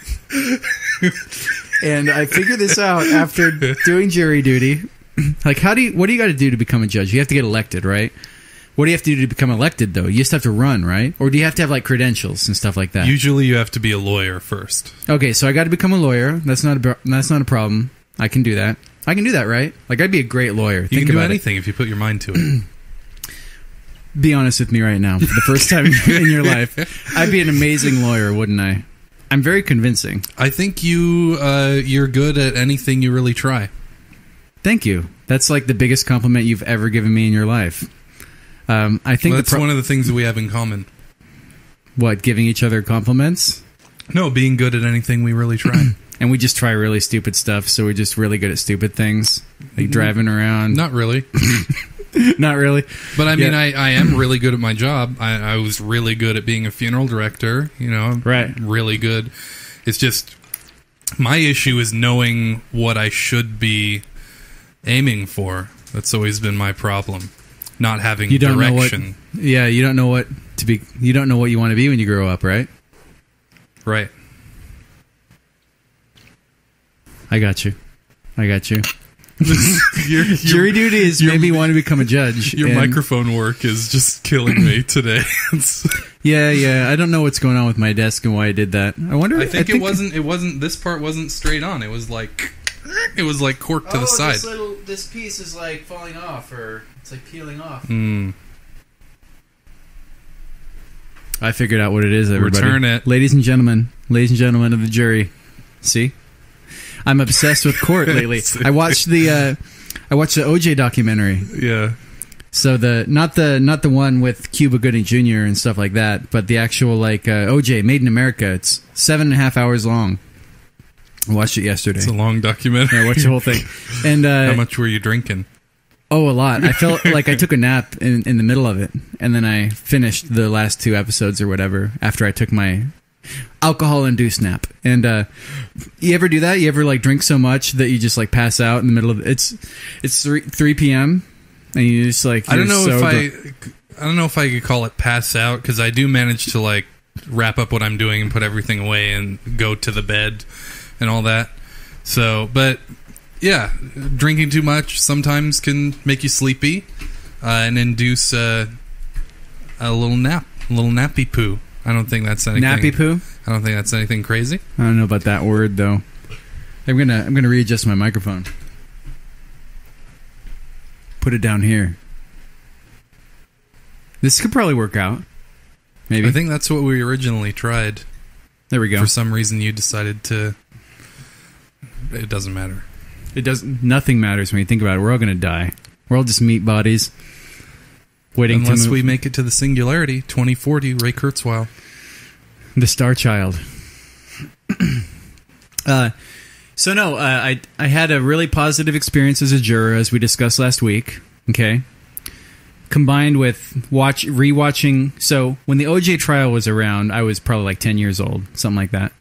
And I figured this out after doing jury duty. Like, how do you? What do you got to do to become a judge? You have to get elected, right? What do you have to do to become elected, though? You just have to run, right? Or do you have to have, like, credentials and stuff like that? Usually you have to be a lawyer first. Okay, so I got to become a lawyer. That's not a that's not a problem. I can do that. I can do that, right? Like, I'd be a great lawyer. You Think can do about anything it. if you put your mind to it. Be honest with me right now. For the first time in your life, I'd be an amazing lawyer, wouldn't I? I'm very convincing. I think you uh, you're good at anything you really try. Thank you. That's like the biggest compliment you've ever given me in your life. Um, I think well, that's the pro- one of the things that we have in common. What, giving each other compliments? No, being good at anything we really try. And we just try really stupid stuff, so we're just really good at stupid things. Like driving around. Not really. Not really. But I mean, Yeah. I, I am really good at my job. I, I was really good at being a funeral director. You know, Right. Really good. It's just, my issue is knowing what I should be aiming for. That's always been my problem. Not having You don't direction. know what. Yeah, you don't know what to be. You don't know what you want to be when you grow up, right? Right. I got you. I got you. your, your, Jury duty is your- made me want to become a judge. Your and- microphone work is just killing me today. It's- Yeah, yeah. I don't know what's going on with my desk and why I did that. I wonder. I think, it wasn't. It wasn't. This part wasn't straight on. It was like, it was like corked to the side. This little, this piece is like falling off, or it's like peeling off. Hmm. I figured out what it is. Everybody, Return it. ladies and gentlemen, ladies and gentlemen of the jury. See, I'm obsessed with court lately. I watched the, uh, I watched the O J documentary. Yeah. So the not the not the one with Cuba Gooding Junior and stuff like that, but the actual like uh, O J Made in America. It's seven and a half hours long. I watched it yesterday. It's a long documentary. I watched the whole thing. And uh, How much were you drinking? Oh, a lot. I felt like I took a nap in, in the middle of it, and then I finished the last two episodes or whatever after I took my alcohol-induced nap. And uh, you ever do that? You ever like drink so much that you just like pass out in the middle of it? It's it's three p.m. and you just like I don't know so if I, dr- I don't know if I could call it pass out, because I do manage to like wrap up what I'm doing and put everything away and go to the bed and all that. So, but yeah, drinking too much sometimes can make you sleepy uh, and induce uh, a little nap, a little nappy poo. I don't think that's anything. nappy poo. I don't think that's anything crazy. I don't know about that word though. I'm gonna I'm gonna readjust my microphone. Put it down here. This could probably work out. Maybe. I think that's what we originally tried. There we go. For some reason, you decided to. It doesn't matter. It doesn't. Nothing matters when you think about it. We're all going to die. We're all just meat bodies, waiting Unless to move. we make it to the singularity, twenty forty, Ray Kurzweil. The Star Child. uh, so no, uh, I I had a really positive experience as a juror, as we discussed last week. Okay, combined with watch rewatching. So when the O J trial was around, I was probably like ten years old, something like that.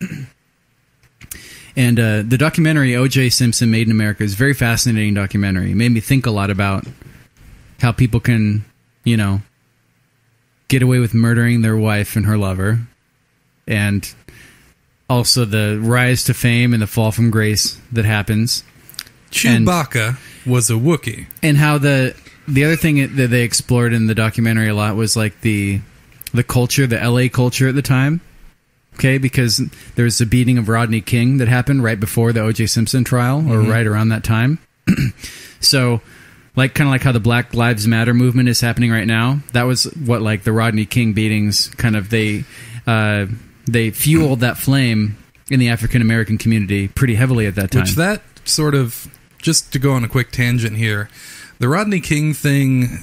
And uh, the documentary O J Simpson Made in America is a very fascinating documentary. It made me think a lot about how people can, you know, get away with murdering their wife and her lover, and also the rise to fame and the fall from grace that happens. Chewbacca and, was a Wookiee. And how the the other thing that they explored in the documentary a lot was like the the culture, the L A culture at the time. Okay, because there was the beating of Rodney King that happened right before the O J Simpson trial, or mm-hmm. right around that time. So, like kind of like how the Black Lives Matter movement is happening right now. That was what like the Rodney King beatings kind of they uh, they fueled that flame in the African American community pretty heavily at that time. Which that sort of, just to go on a quick tangent here, the Rodney King thing,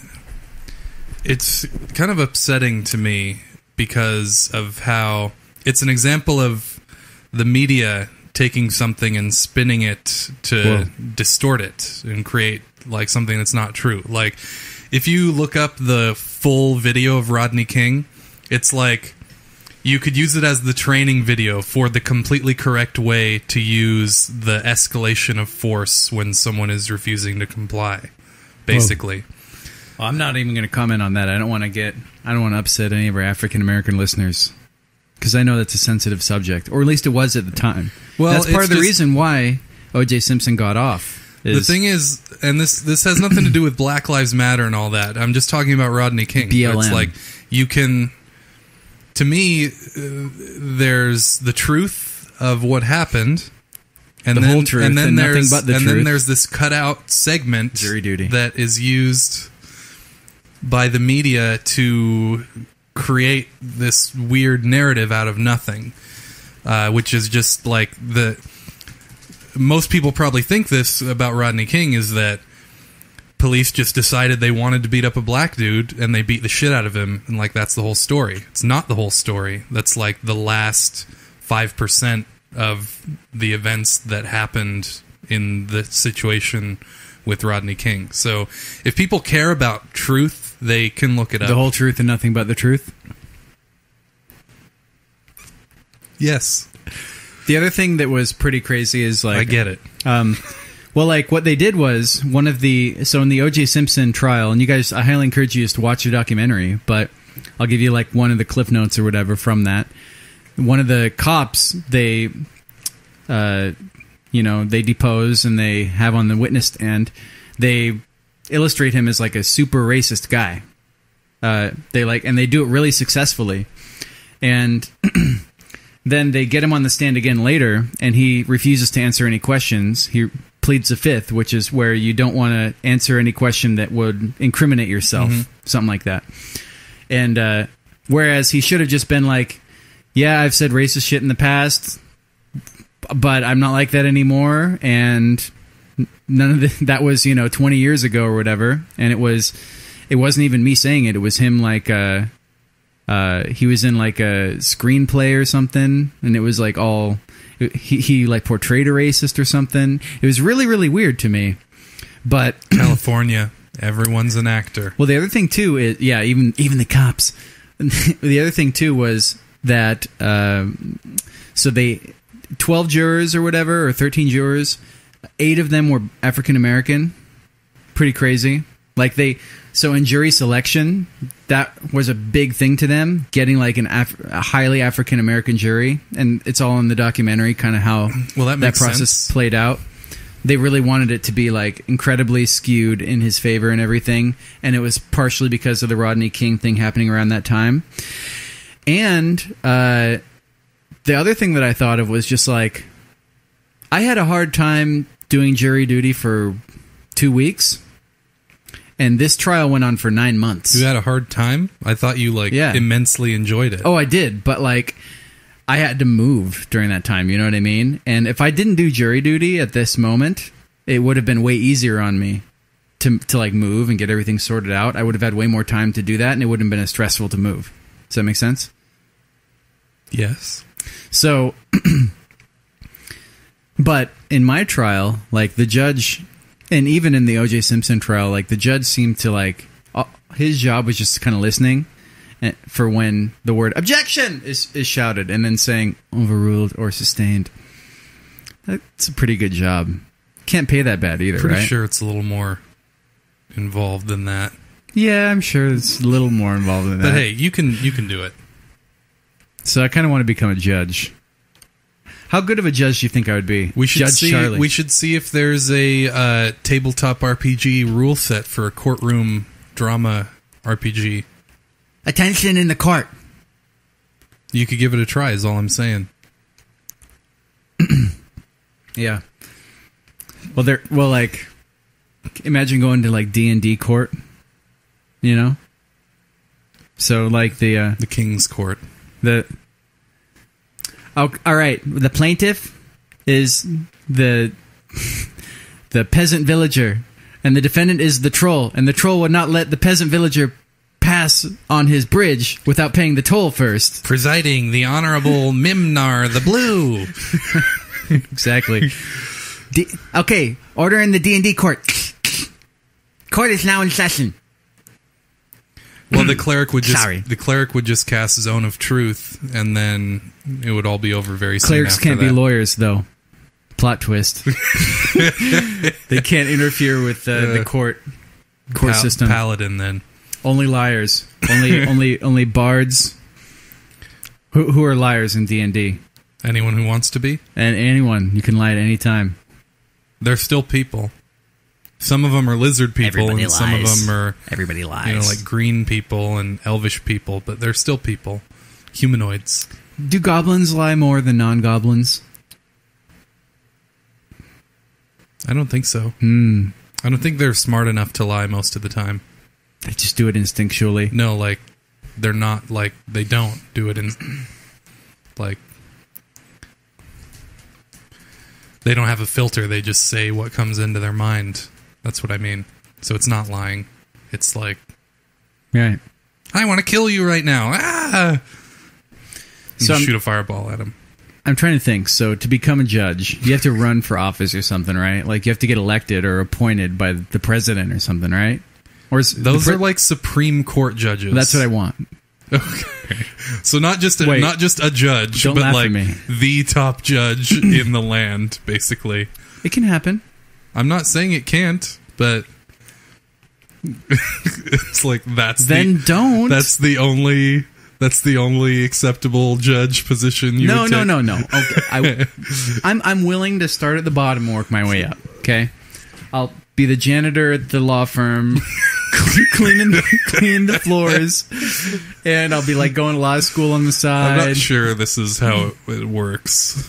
it's kind of upsetting to me because of how it's an example of the media taking something and spinning it to Whoa. distort it and create like something that's not true. Like, if you look up the full video of Rodney King, it's like you could use it as the training video for the completely correct way to use the escalation of force when someone is refusing to comply, basically. Well, I'm not even going to comment on that. I don't want to get, I don't want to upset any of our African American listeners, because I know that's a sensitive subject, or at least it was at the time. Well, that's part of the just, reason why O J Simpson got off. Is the thing is, and this this has nothing to do with Black Lives Matter and all that. I'm just talking about Rodney King. B L M. It's like you can, to me, uh, there's the truth of what happened, and the then, whole truth, and then and there's nothing but the and truth. then there's this cutout segment jury duty that is used by the media to create this weird narrative out of nothing, uh, which is just like the most people probably think this about Rodney King, is that police just decided they wanted to beat up a black dude and they beat the shit out of him, and like that's the whole story. It's not the whole story. That's like the last five percent of the events that happened in the situation with Rodney King. So if people care about truth, they can look it up. The whole truth and nothing but the truth? Yes. The other thing that was pretty crazy is like... I get it. Um, well, like what they did was one of the... So in the O J Simpson trial, and you guys, I highly encourage you just to watch the documentary, but I'll give you like one of the cliff notes or whatever from that. One of the cops, they... Uh, you know, they depose and they have on the witness stand, they illustrate him as like a super racist guy. Uh, they like, and they do it really successfully. And then they get him on the stand again later, and he refuses to answer any questions. He pleads the fifth, which is where you don't want to answer any question that would incriminate yourself, mm-hmm. something like that. And uh, whereas he should have just been like, yeah, I've said racist shit in the past, but I'm not like that anymore, and none of the, that was, you know, twenty years ago or whatever, and it was, it wasn't even me saying it, it was him like, uh, uh, he was in like a screenplay or something, and it was like all, he, he like portrayed a racist or something. It was really, really weird to me, but... California, everyone's an actor. Well, the other thing too is, yeah, even, even the cops. The other thing too was that, uh, so they... twelve jurors or whatever, or thirteen jurors, eight of them were African American. Pretty crazy. Like they, so in jury selection, that was a big thing to them, getting like an Af- a highly African American jury, and it's all in the documentary, kind of how well, that, that process sense. played out. They really wanted it to be like incredibly skewed in his favor and everything, and it was partially because of the Rodney King thing happening around that time. And uh the other thing that I thought of was just like, I had a hard time doing jury duty for two weeks, and this trial went on for nine months. You had a hard time? I thought you like yeah. immensely enjoyed it. Oh, I did, but like, I had to move during that time, you know what I mean? And if I didn't do jury duty at this moment, it would have been way easier on me to to like move and get everything sorted out. I would have had way more time to do that, and it wouldn't have been as stressful to move. Does that make sense? Yes. So, but in my trial, like the judge, and even in the O J Simpson trial, like the judge seemed to like, uh, his job was just kind of listening for when the word objection is, is shouted, and then saying overruled or sustained. That's a pretty good job. Can't pay that bad either, Pretty right? sure it's a little more involved than that. Yeah, I'm sure it's a little more involved than that. But hey, you can you can do it. So I kind of want to become a judge. How good of a judge do you think I would be? We should Judge see. Charlie. We should see if there's a uh, tabletop R P G rule set for a courtroom drama R P G. Attention in the court. You could give it a try. Is all I'm saying. Yeah. Well, they're well, like, imagine going to like D and D court. You know. So like the uh, The King's Court. the. Oh, all right. The plaintiff is the the peasant villager, and the defendant is the troll, and the troll would not let the peasant villager pass on his bridge without paying the toll first. Presiding, the Honorable Mimnar the Blue. Exactly. D- okay, order in the D and D court. Court is now in session. Well, the cleric would just Sorry. the cleric would just cast Zone of Truth, and then it would all be over very soon. Clerics after can't be that. lawyers, though. Plot twist. They can't interfere with uh, the court court Pal- system. Paladin, then. Only liars. Only only only bards. Who who are liars in D and D? Anyone who wants to be. And anyone, you can lie at any time. They're still people. Some of them are lizard people, Everybody and some of lies. them are Everybody lies. you know like green people and elvish people, but they're still people, humanoids. Do goblins lie more than non-goblins? I don't think so. Hmm. I don't think they're smart enough to lie most of the time. They just do it instinctually. No, like they're not like they don't do it in like they don't have a filter. They just say what comes into their mind. That's what I mean. So it's not lying. It's like, Right. I want to kill you right now. Ah! So So I'm- shoot a fireball at him. I'm trying to think. So to become a judge, you have to run for office or something, right? Like you have to get elected or appointed by the president or something, right? Or is Those the pre- are like Supreme Court judges. That's what I want. Okay. So not just a, Wait. not just a judge, Don't but laugh at like me. the top judge in the land, basically. It can happen. I'm not saying it can't, but it's like that's Then the, don't. That's the only that's the only acceptable judge position you no, would no, take. no, no. Okay, I, I'm I'm willing to start at the bottom and work my way up. Okay, I'll be the janitor at the law firm, cleaning the, cleaning the floors, and I'll be like going to law school on the I'm side. not sure this is how it, it works.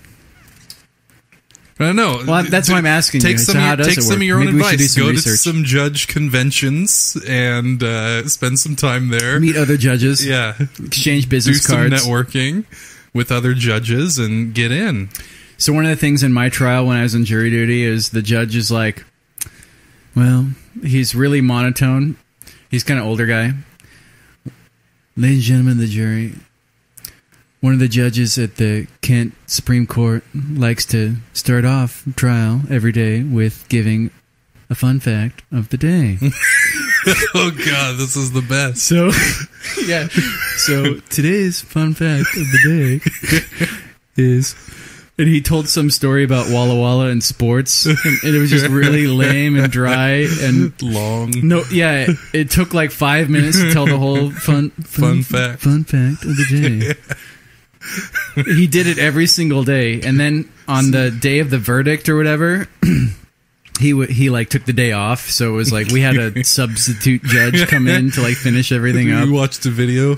I don't know. Well, that's why I'm asking take you. Some So of how your, does take it some work? of your own Maybe we should do advice. some Go research. to some judge conventions and uh, spend some time there. Meet other judges. Yeah. Exchange Do business some cards. networking with other judges and get in. So one of the things in my trial when I was on jury duty is the judge is like, well, he's really monotone. He's kind of older guy. Ladies and gentlemen of the jury, one of the judges at the Kent Supreme Court likes to start off trial every day with giving a fun fact of the day. Oh, God, this is the best. So, yeah. So today's fun fact of the day is, and he told some story about Walla Walla and sports, and, and it was just really lame and dry and Long. no, yeah. It, it took like five minutes to tell the whole fun Fun fact. fun fact of the day. He did it every single day, and then on the day of the verdict or whatever. He w- he like took the day off, so it was like we had a substitute judge come in to like finish everything up. You watched a video?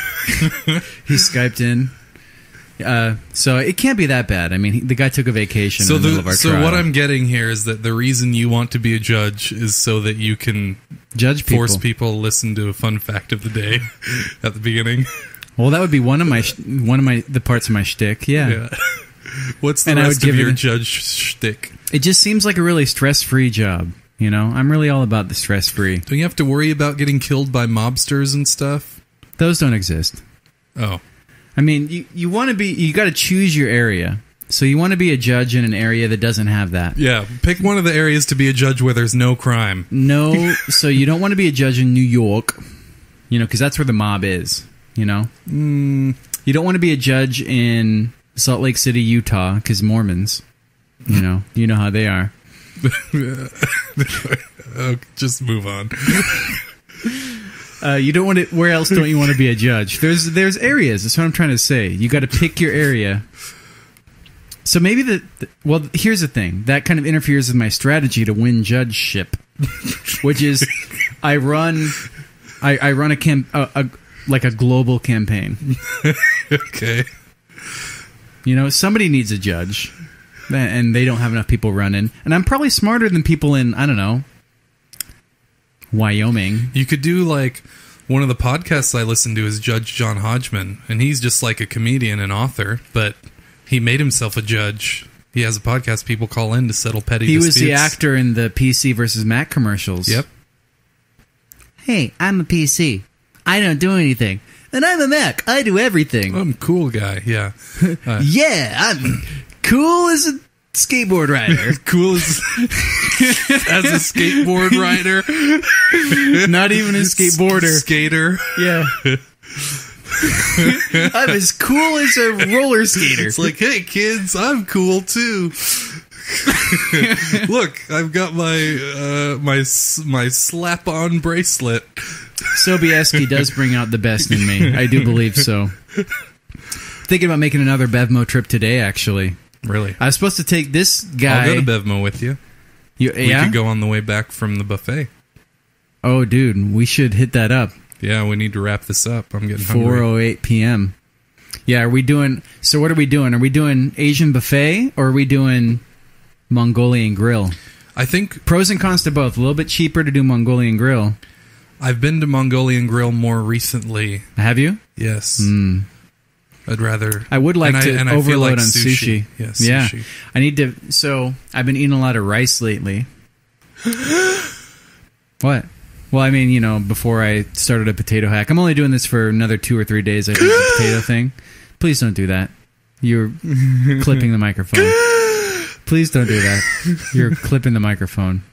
He Skyped in, uh, so it can't be that bad. I mean, he, the guy took a vacation So, in the middle the, of our so trial. what I'm getting here is that the reason you want to be a judge is so that you can Judge people. force people to listen to a fun fact of the day at the beginning. Well, that would be one of my sh- one of my the parts of my shtick. Yeah, Yeah. What's the And I would rest give of it your a- judge shtick? it just seems like a really stress-free job. You know, I'm really all about the stress-free. Don't you have to worry about getting killed by mobsters and stuff? Those don't exist. Oh. I mean, you you want to be you got to choose your area. So you want to be a judge in an area that doesn't have that. Yeah, pick one of the areas to be a judge where there's no crime. No, so you don't want to be a judge in New York, you know, because that's where the mob is, you know? Mm, You don't want to be a judge in Salt Lake City, Utah, because Mormons, you know, you know how they are. oh, just move on. Uh, you don't want to, where else don't you want to be a judge? There's there's areas, that's what I'm trying to say. You got to pick your area. So maybe the, the well, here's the thing that kind of interferes with my strategy to win judgeship, which is I run, I, I run a camp, a, a, like a global campaign. Okay. You know, somebody needs a judge, and they don't have enough people running, and I'm probably smarter than people in I don't know, Wyoming. You could do like one of the podcasts I listen to is Judge John Hodgman, and he's just like a comedian and author, but he made himself a judge. He has a podcast people call in to settle petty he disputes. He was the actor in the P C versus Mac commercials. Yep. Hey, I'm a P C. I don't do anything. And I'm a Mac. I do everything. I'm a cool guy, yeah. Uh, yeah, I'm cool as a skateboard rider. cool as, as a skateboard rider. Not even a skateboarder. Skater. Yeah. I'm as cool as a roller skater. It's like, hey, kids, I'm cool, too. Look, I've got my uh, my my slap-on bracelet. Sobieski does bring out the best in me. I do believe so. Thinking about making another Bevmo trip today, actually. Really? I was supposed to take this guy... I'll go to Bevmo with you. you we yeah? could go on the way back from the buffet. Oh, dude, we should hit that up. Yeah, we need to wrap this up. I'm getting hungry. four oh eight p.m. Yeah, are we doing... So what are we doing? Are we doing Asian buffet, or are we doing Mongolian grill? I think... Pros and cons to both. A little bit cheaper to do Mongolian grill. I've been to Mongolian grill more recently. Have you? Yes. Mm. I'd rather... I would like and to I, and I feel overload like on sushi. sushi. Yeah, yeah. sushi. I need to... So, I've been eating a lot of rice lately. What? Well, I mean, you know, before I started a potato hack. I'm only doing this for another two or three days, I think, the potato thing. Please don't do that. You're clipping the microphone. Please don't do that. You're clipping the microphone.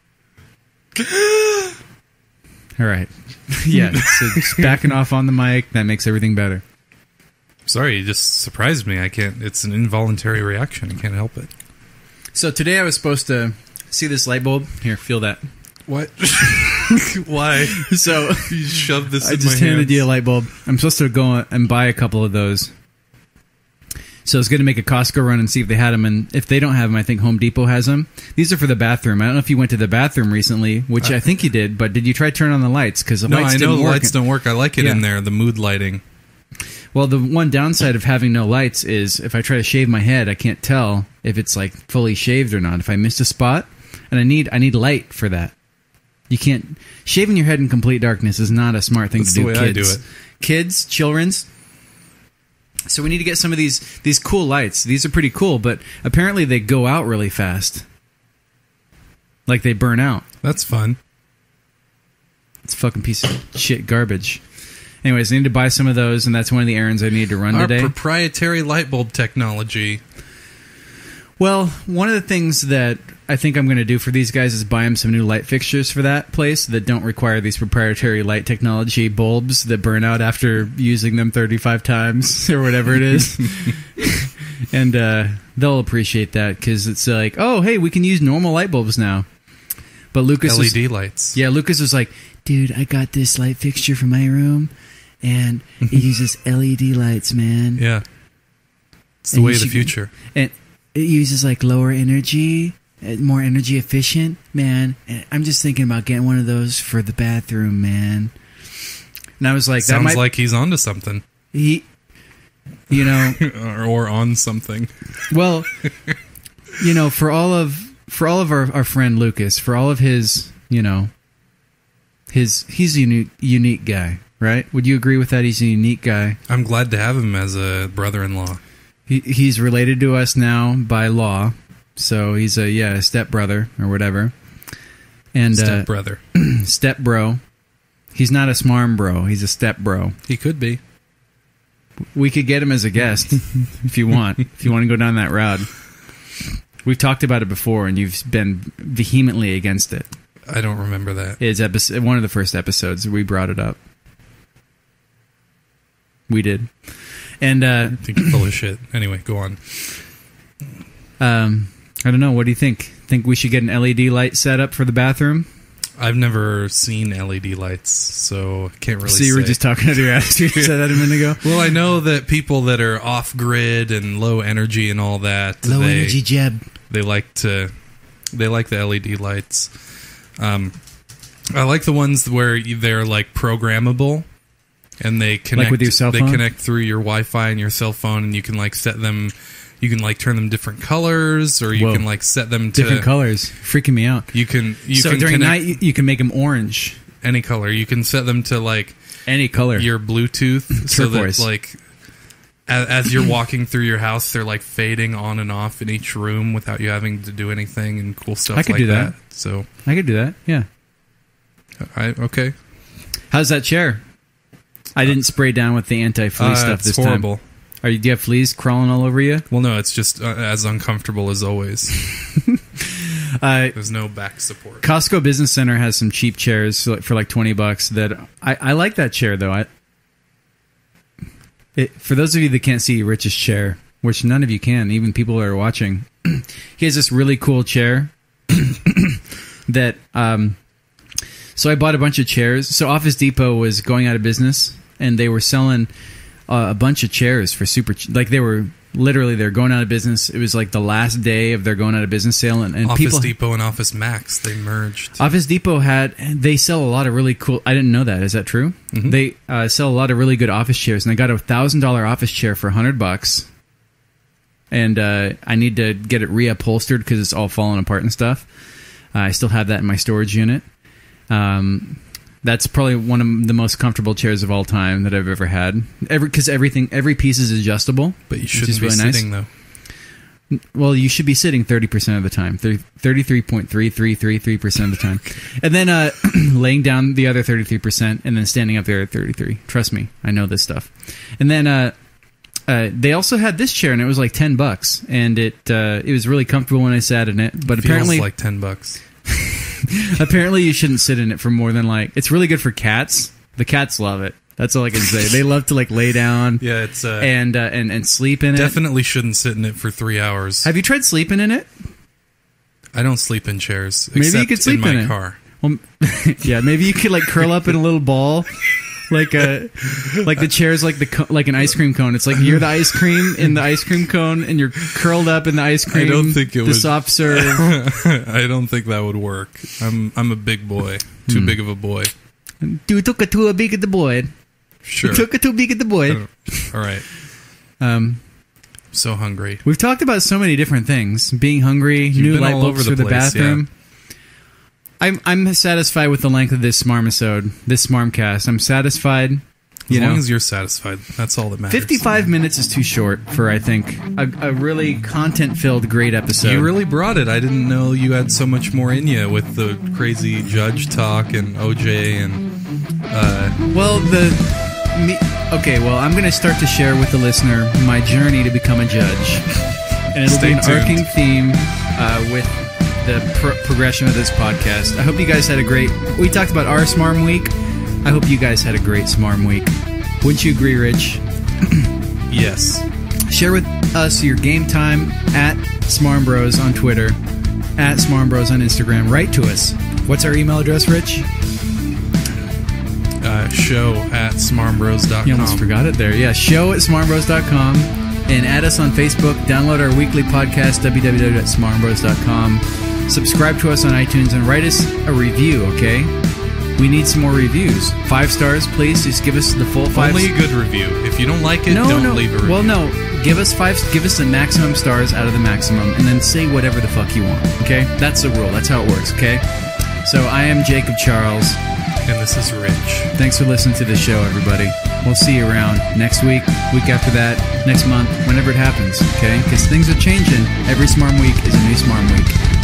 All right. Yeah, so just backing off on the mic. That makes everything better. Sorry, you just surprised me. I can't... It's an involuntary reaction. I can't help it. So today I was supposed to see this light bulb. Here, feel that. What? Why? So you shoved this I in just my handed hands. you a light bulb. I'm supposed to go and buy a couple of those. So I was going to make a Costco run and see if they had them. And if they don't have them, I think Home Depot has them. These are for the bathroom. I don't know if you went to the bathroom recently, which uh, I think you did. But did you try to turn on the lights? Because the no, lights I didn't know the work. lights don't work. I like it Yeah. in there. The mood lighting. Well, the one downside of having no lights is if I try to shave my head, I can't tell if it's like fully shaved or not. If I missed a spot, and I need I need light for that. You can't shaving your head in complete darkness is not a smart thing That's to do. the way Kids, I do it. Kids, children's. So we need to get some of these these cool lights. These are pretty cool, but apparently they go out really fast. Like they burn out. That's fun. It's a fucking piece of shit garbage. Anyways, I need to buy some of those, and that's one of the errands I need to run Our today. proprietary light bulb technology. Well, one of the things that I think I'm going to do for these guys is buy them some new light fixtures for that place that don't require these proprietary light technology bulbs that burn out after using them thirty-five times or whatever it is. And uh, they'll appreciate that because it's like, oh, hey, we can use normal light bulbs now. But Lucas L E D was, lights. Yeah, Lucas was like, dude, I got this light fixture for my room, and it uses L E D lights, man. Yeah. It's the And way you of the should- future. And it uses like lower energy, uh, more energy efficient, man. And I'm just thinking about getting one of those for the bathroom, man. And I was like, that Sounds might, like he's onto something. he, you know, or, or on something. well, you know, for all of for all of our, our friend Lucas, for all of his, you know, his he's a unique unique guy, right? Would you agree with that? He's a unique guy. I'm glad to have him as a brother-in-law. He he's related to us now by law, so he's a yeah a stepbrother or whatever. And Step uh, brother. step bro. He's not a smarm bro. He's a step bro. He could be. We could get him as a guest if you want. If you want to go down that route. We've talked about it before, and you've been vehemently against it. I don't remember that. It's episode, one of the first episodes we brought it up. We did. And uh, I think you're full of shit. Anyway, go on. um, I don't know. What do you think? Think we should get an L E D light set up for the bathroom? I've never seen L E D lights, so I can't really So you were say. just talking to your ass. You said that a minute ago. Well, I know that people that are off-grid and low energy and all that, Low they, energy Jeb. they like to they like the L E D lights. Um, I like the ones where you- they're like programmable, and they connect with your cell They phone? connect through your Wi-Fi and your cell phone, and you can like set them. You can like turn them different colors, or you Whoa. can like set them to Different colors. Freaking me out. You can you so can during connect night, you, you can make them orange. any color. You can set them to like Any color. your Bluetooth, so that Turquoise. like as, as you're walking through your house, they're like fading on and off in each room without you having to do anything, and cool stuff I could like do that. So I could do that. Yeah. I okay. How's that chair? I didn't spray down with the anti-flea Uh, stuff it's this horrible. time. Are you, do you have fleas crawling all over you? Well, no, it's just uh, as uncomfortable as always. Uh, There's no back support. Costco Business Center has some cheap chairs for like, for like twenty bucks. That I, I like that chair though. I it, for those of you that can't see Rich's chair, which none of you can, even people that are watching, he has this really cool chair that. Um, so I bought a bunch of chairs. So Office Depot was going out of business, and they were selling uh, a bunch of chairs for super ch- like they were. Literally, they're going out of business. It was like the last day of their going out of business sale, and, and Office people. Depot and Office Max, they merged. Office Depot had they sell a lot of really cool. I didn't know that. Is that true? Mhm. They uh, sell a lot of really good office chairs, and I got a thousand dollar office chair for a hundred bucks. And uh, I need to get it reupholstered because it's all falling apart and stuff. Uh, I still have that in my storage unit. Um, that's probably one of the most comfortable chairs of all time that I've ever had. Every because everything, every piece is adjustable. But you which shouldn't is be really nice. sitting though. Well, you should be sitting thirty percent of the time, thirty-three point three three three three percent of the time. And then uh, laying down the other thirty-three percent, and then standing up the other thirty-three. Trust me, I know this stuff. And then uh, uh, they also had this chair, and it was like ten bucks. And it uh, it was really comfortable when I sat in it. But Feels apparently, like ten bucks. apparently you shouldn't sit in it for more than like... It's really good for cats. The cats love it. That's all I can say. They love to like lay down Yeah, it's uh, and, uh, and, and sleep in it. definitely shouldn't sit in it for three hours. Have you tried sleeping in it? I don't sleep in chairs. Maybe you except could sleep in my in it. car. Well, yeah, maybe you could like curl up in a little ball, like a like the chair's like the co- like an ice cream cone. It's like you're the ice cream in the ice cream cone, and you're curled up in the ice cream. I don't think it the would. soft serve. I don't think that would work. I'm I'm a big boy, too Hmm. big of a boy. You took it too big at the boy. Sure. You took it too big at the I boy. don't- All right. Um, So hungry. we've talked about so many different things: being hungry, You've new been light all bulbs over for the the place, bathroom. I'm I'm satisfied with the length of this Smarmisode, this Smarmcast. I'm satisfied. As You long know, as you're satisfied, that's all that matters. fifty-five minutes is too short for, I think, a, a really content-filled, great episode. You really brought it. I didn't know you had so much more in you with the crazy judge talk and O J and uh, Well, the... Me, okay, well, I'm going to start to share with the listener my journey to become a judge. And it'll Stay be an tuned. arcing theme uh, with the pro- progression of this podcast. I hope you guys had a great... We talked about our Smarm Week. I hope you guys had a great Smarm Week. Wouldn't you agree, Rich? yes. Share with us your game time at SmarmBros on Twitter, at SmarmBros on Instagram. Write to us. What's our email address, Rich? Uh, show at smarmbros dot com. You almost forgot it there. Yeah, show at smarmbros dot com. And add us on Facebook. Download our weekly podcast, w w w dot smarmbros dot com. Subscribe to us on iTunes and write us a review, okay? We need some more reviews. Five stars, please. Just give us the full five. Only a good review. If you don't like it, no, don't no. leave a review. Well, no. Give us five. Give us the maximum stars out of the maximum, and then say whatever the fuck you want. Okay, that's the rule. That's how it works. Okay. So I am Jacob Charles. And this is Rich. Thanks for listening to the show, everybody. We'll see you around next week, week after that, next month, whenever it happens. Okay, because things are changing. Every Smarm Week is a new Smarm Week.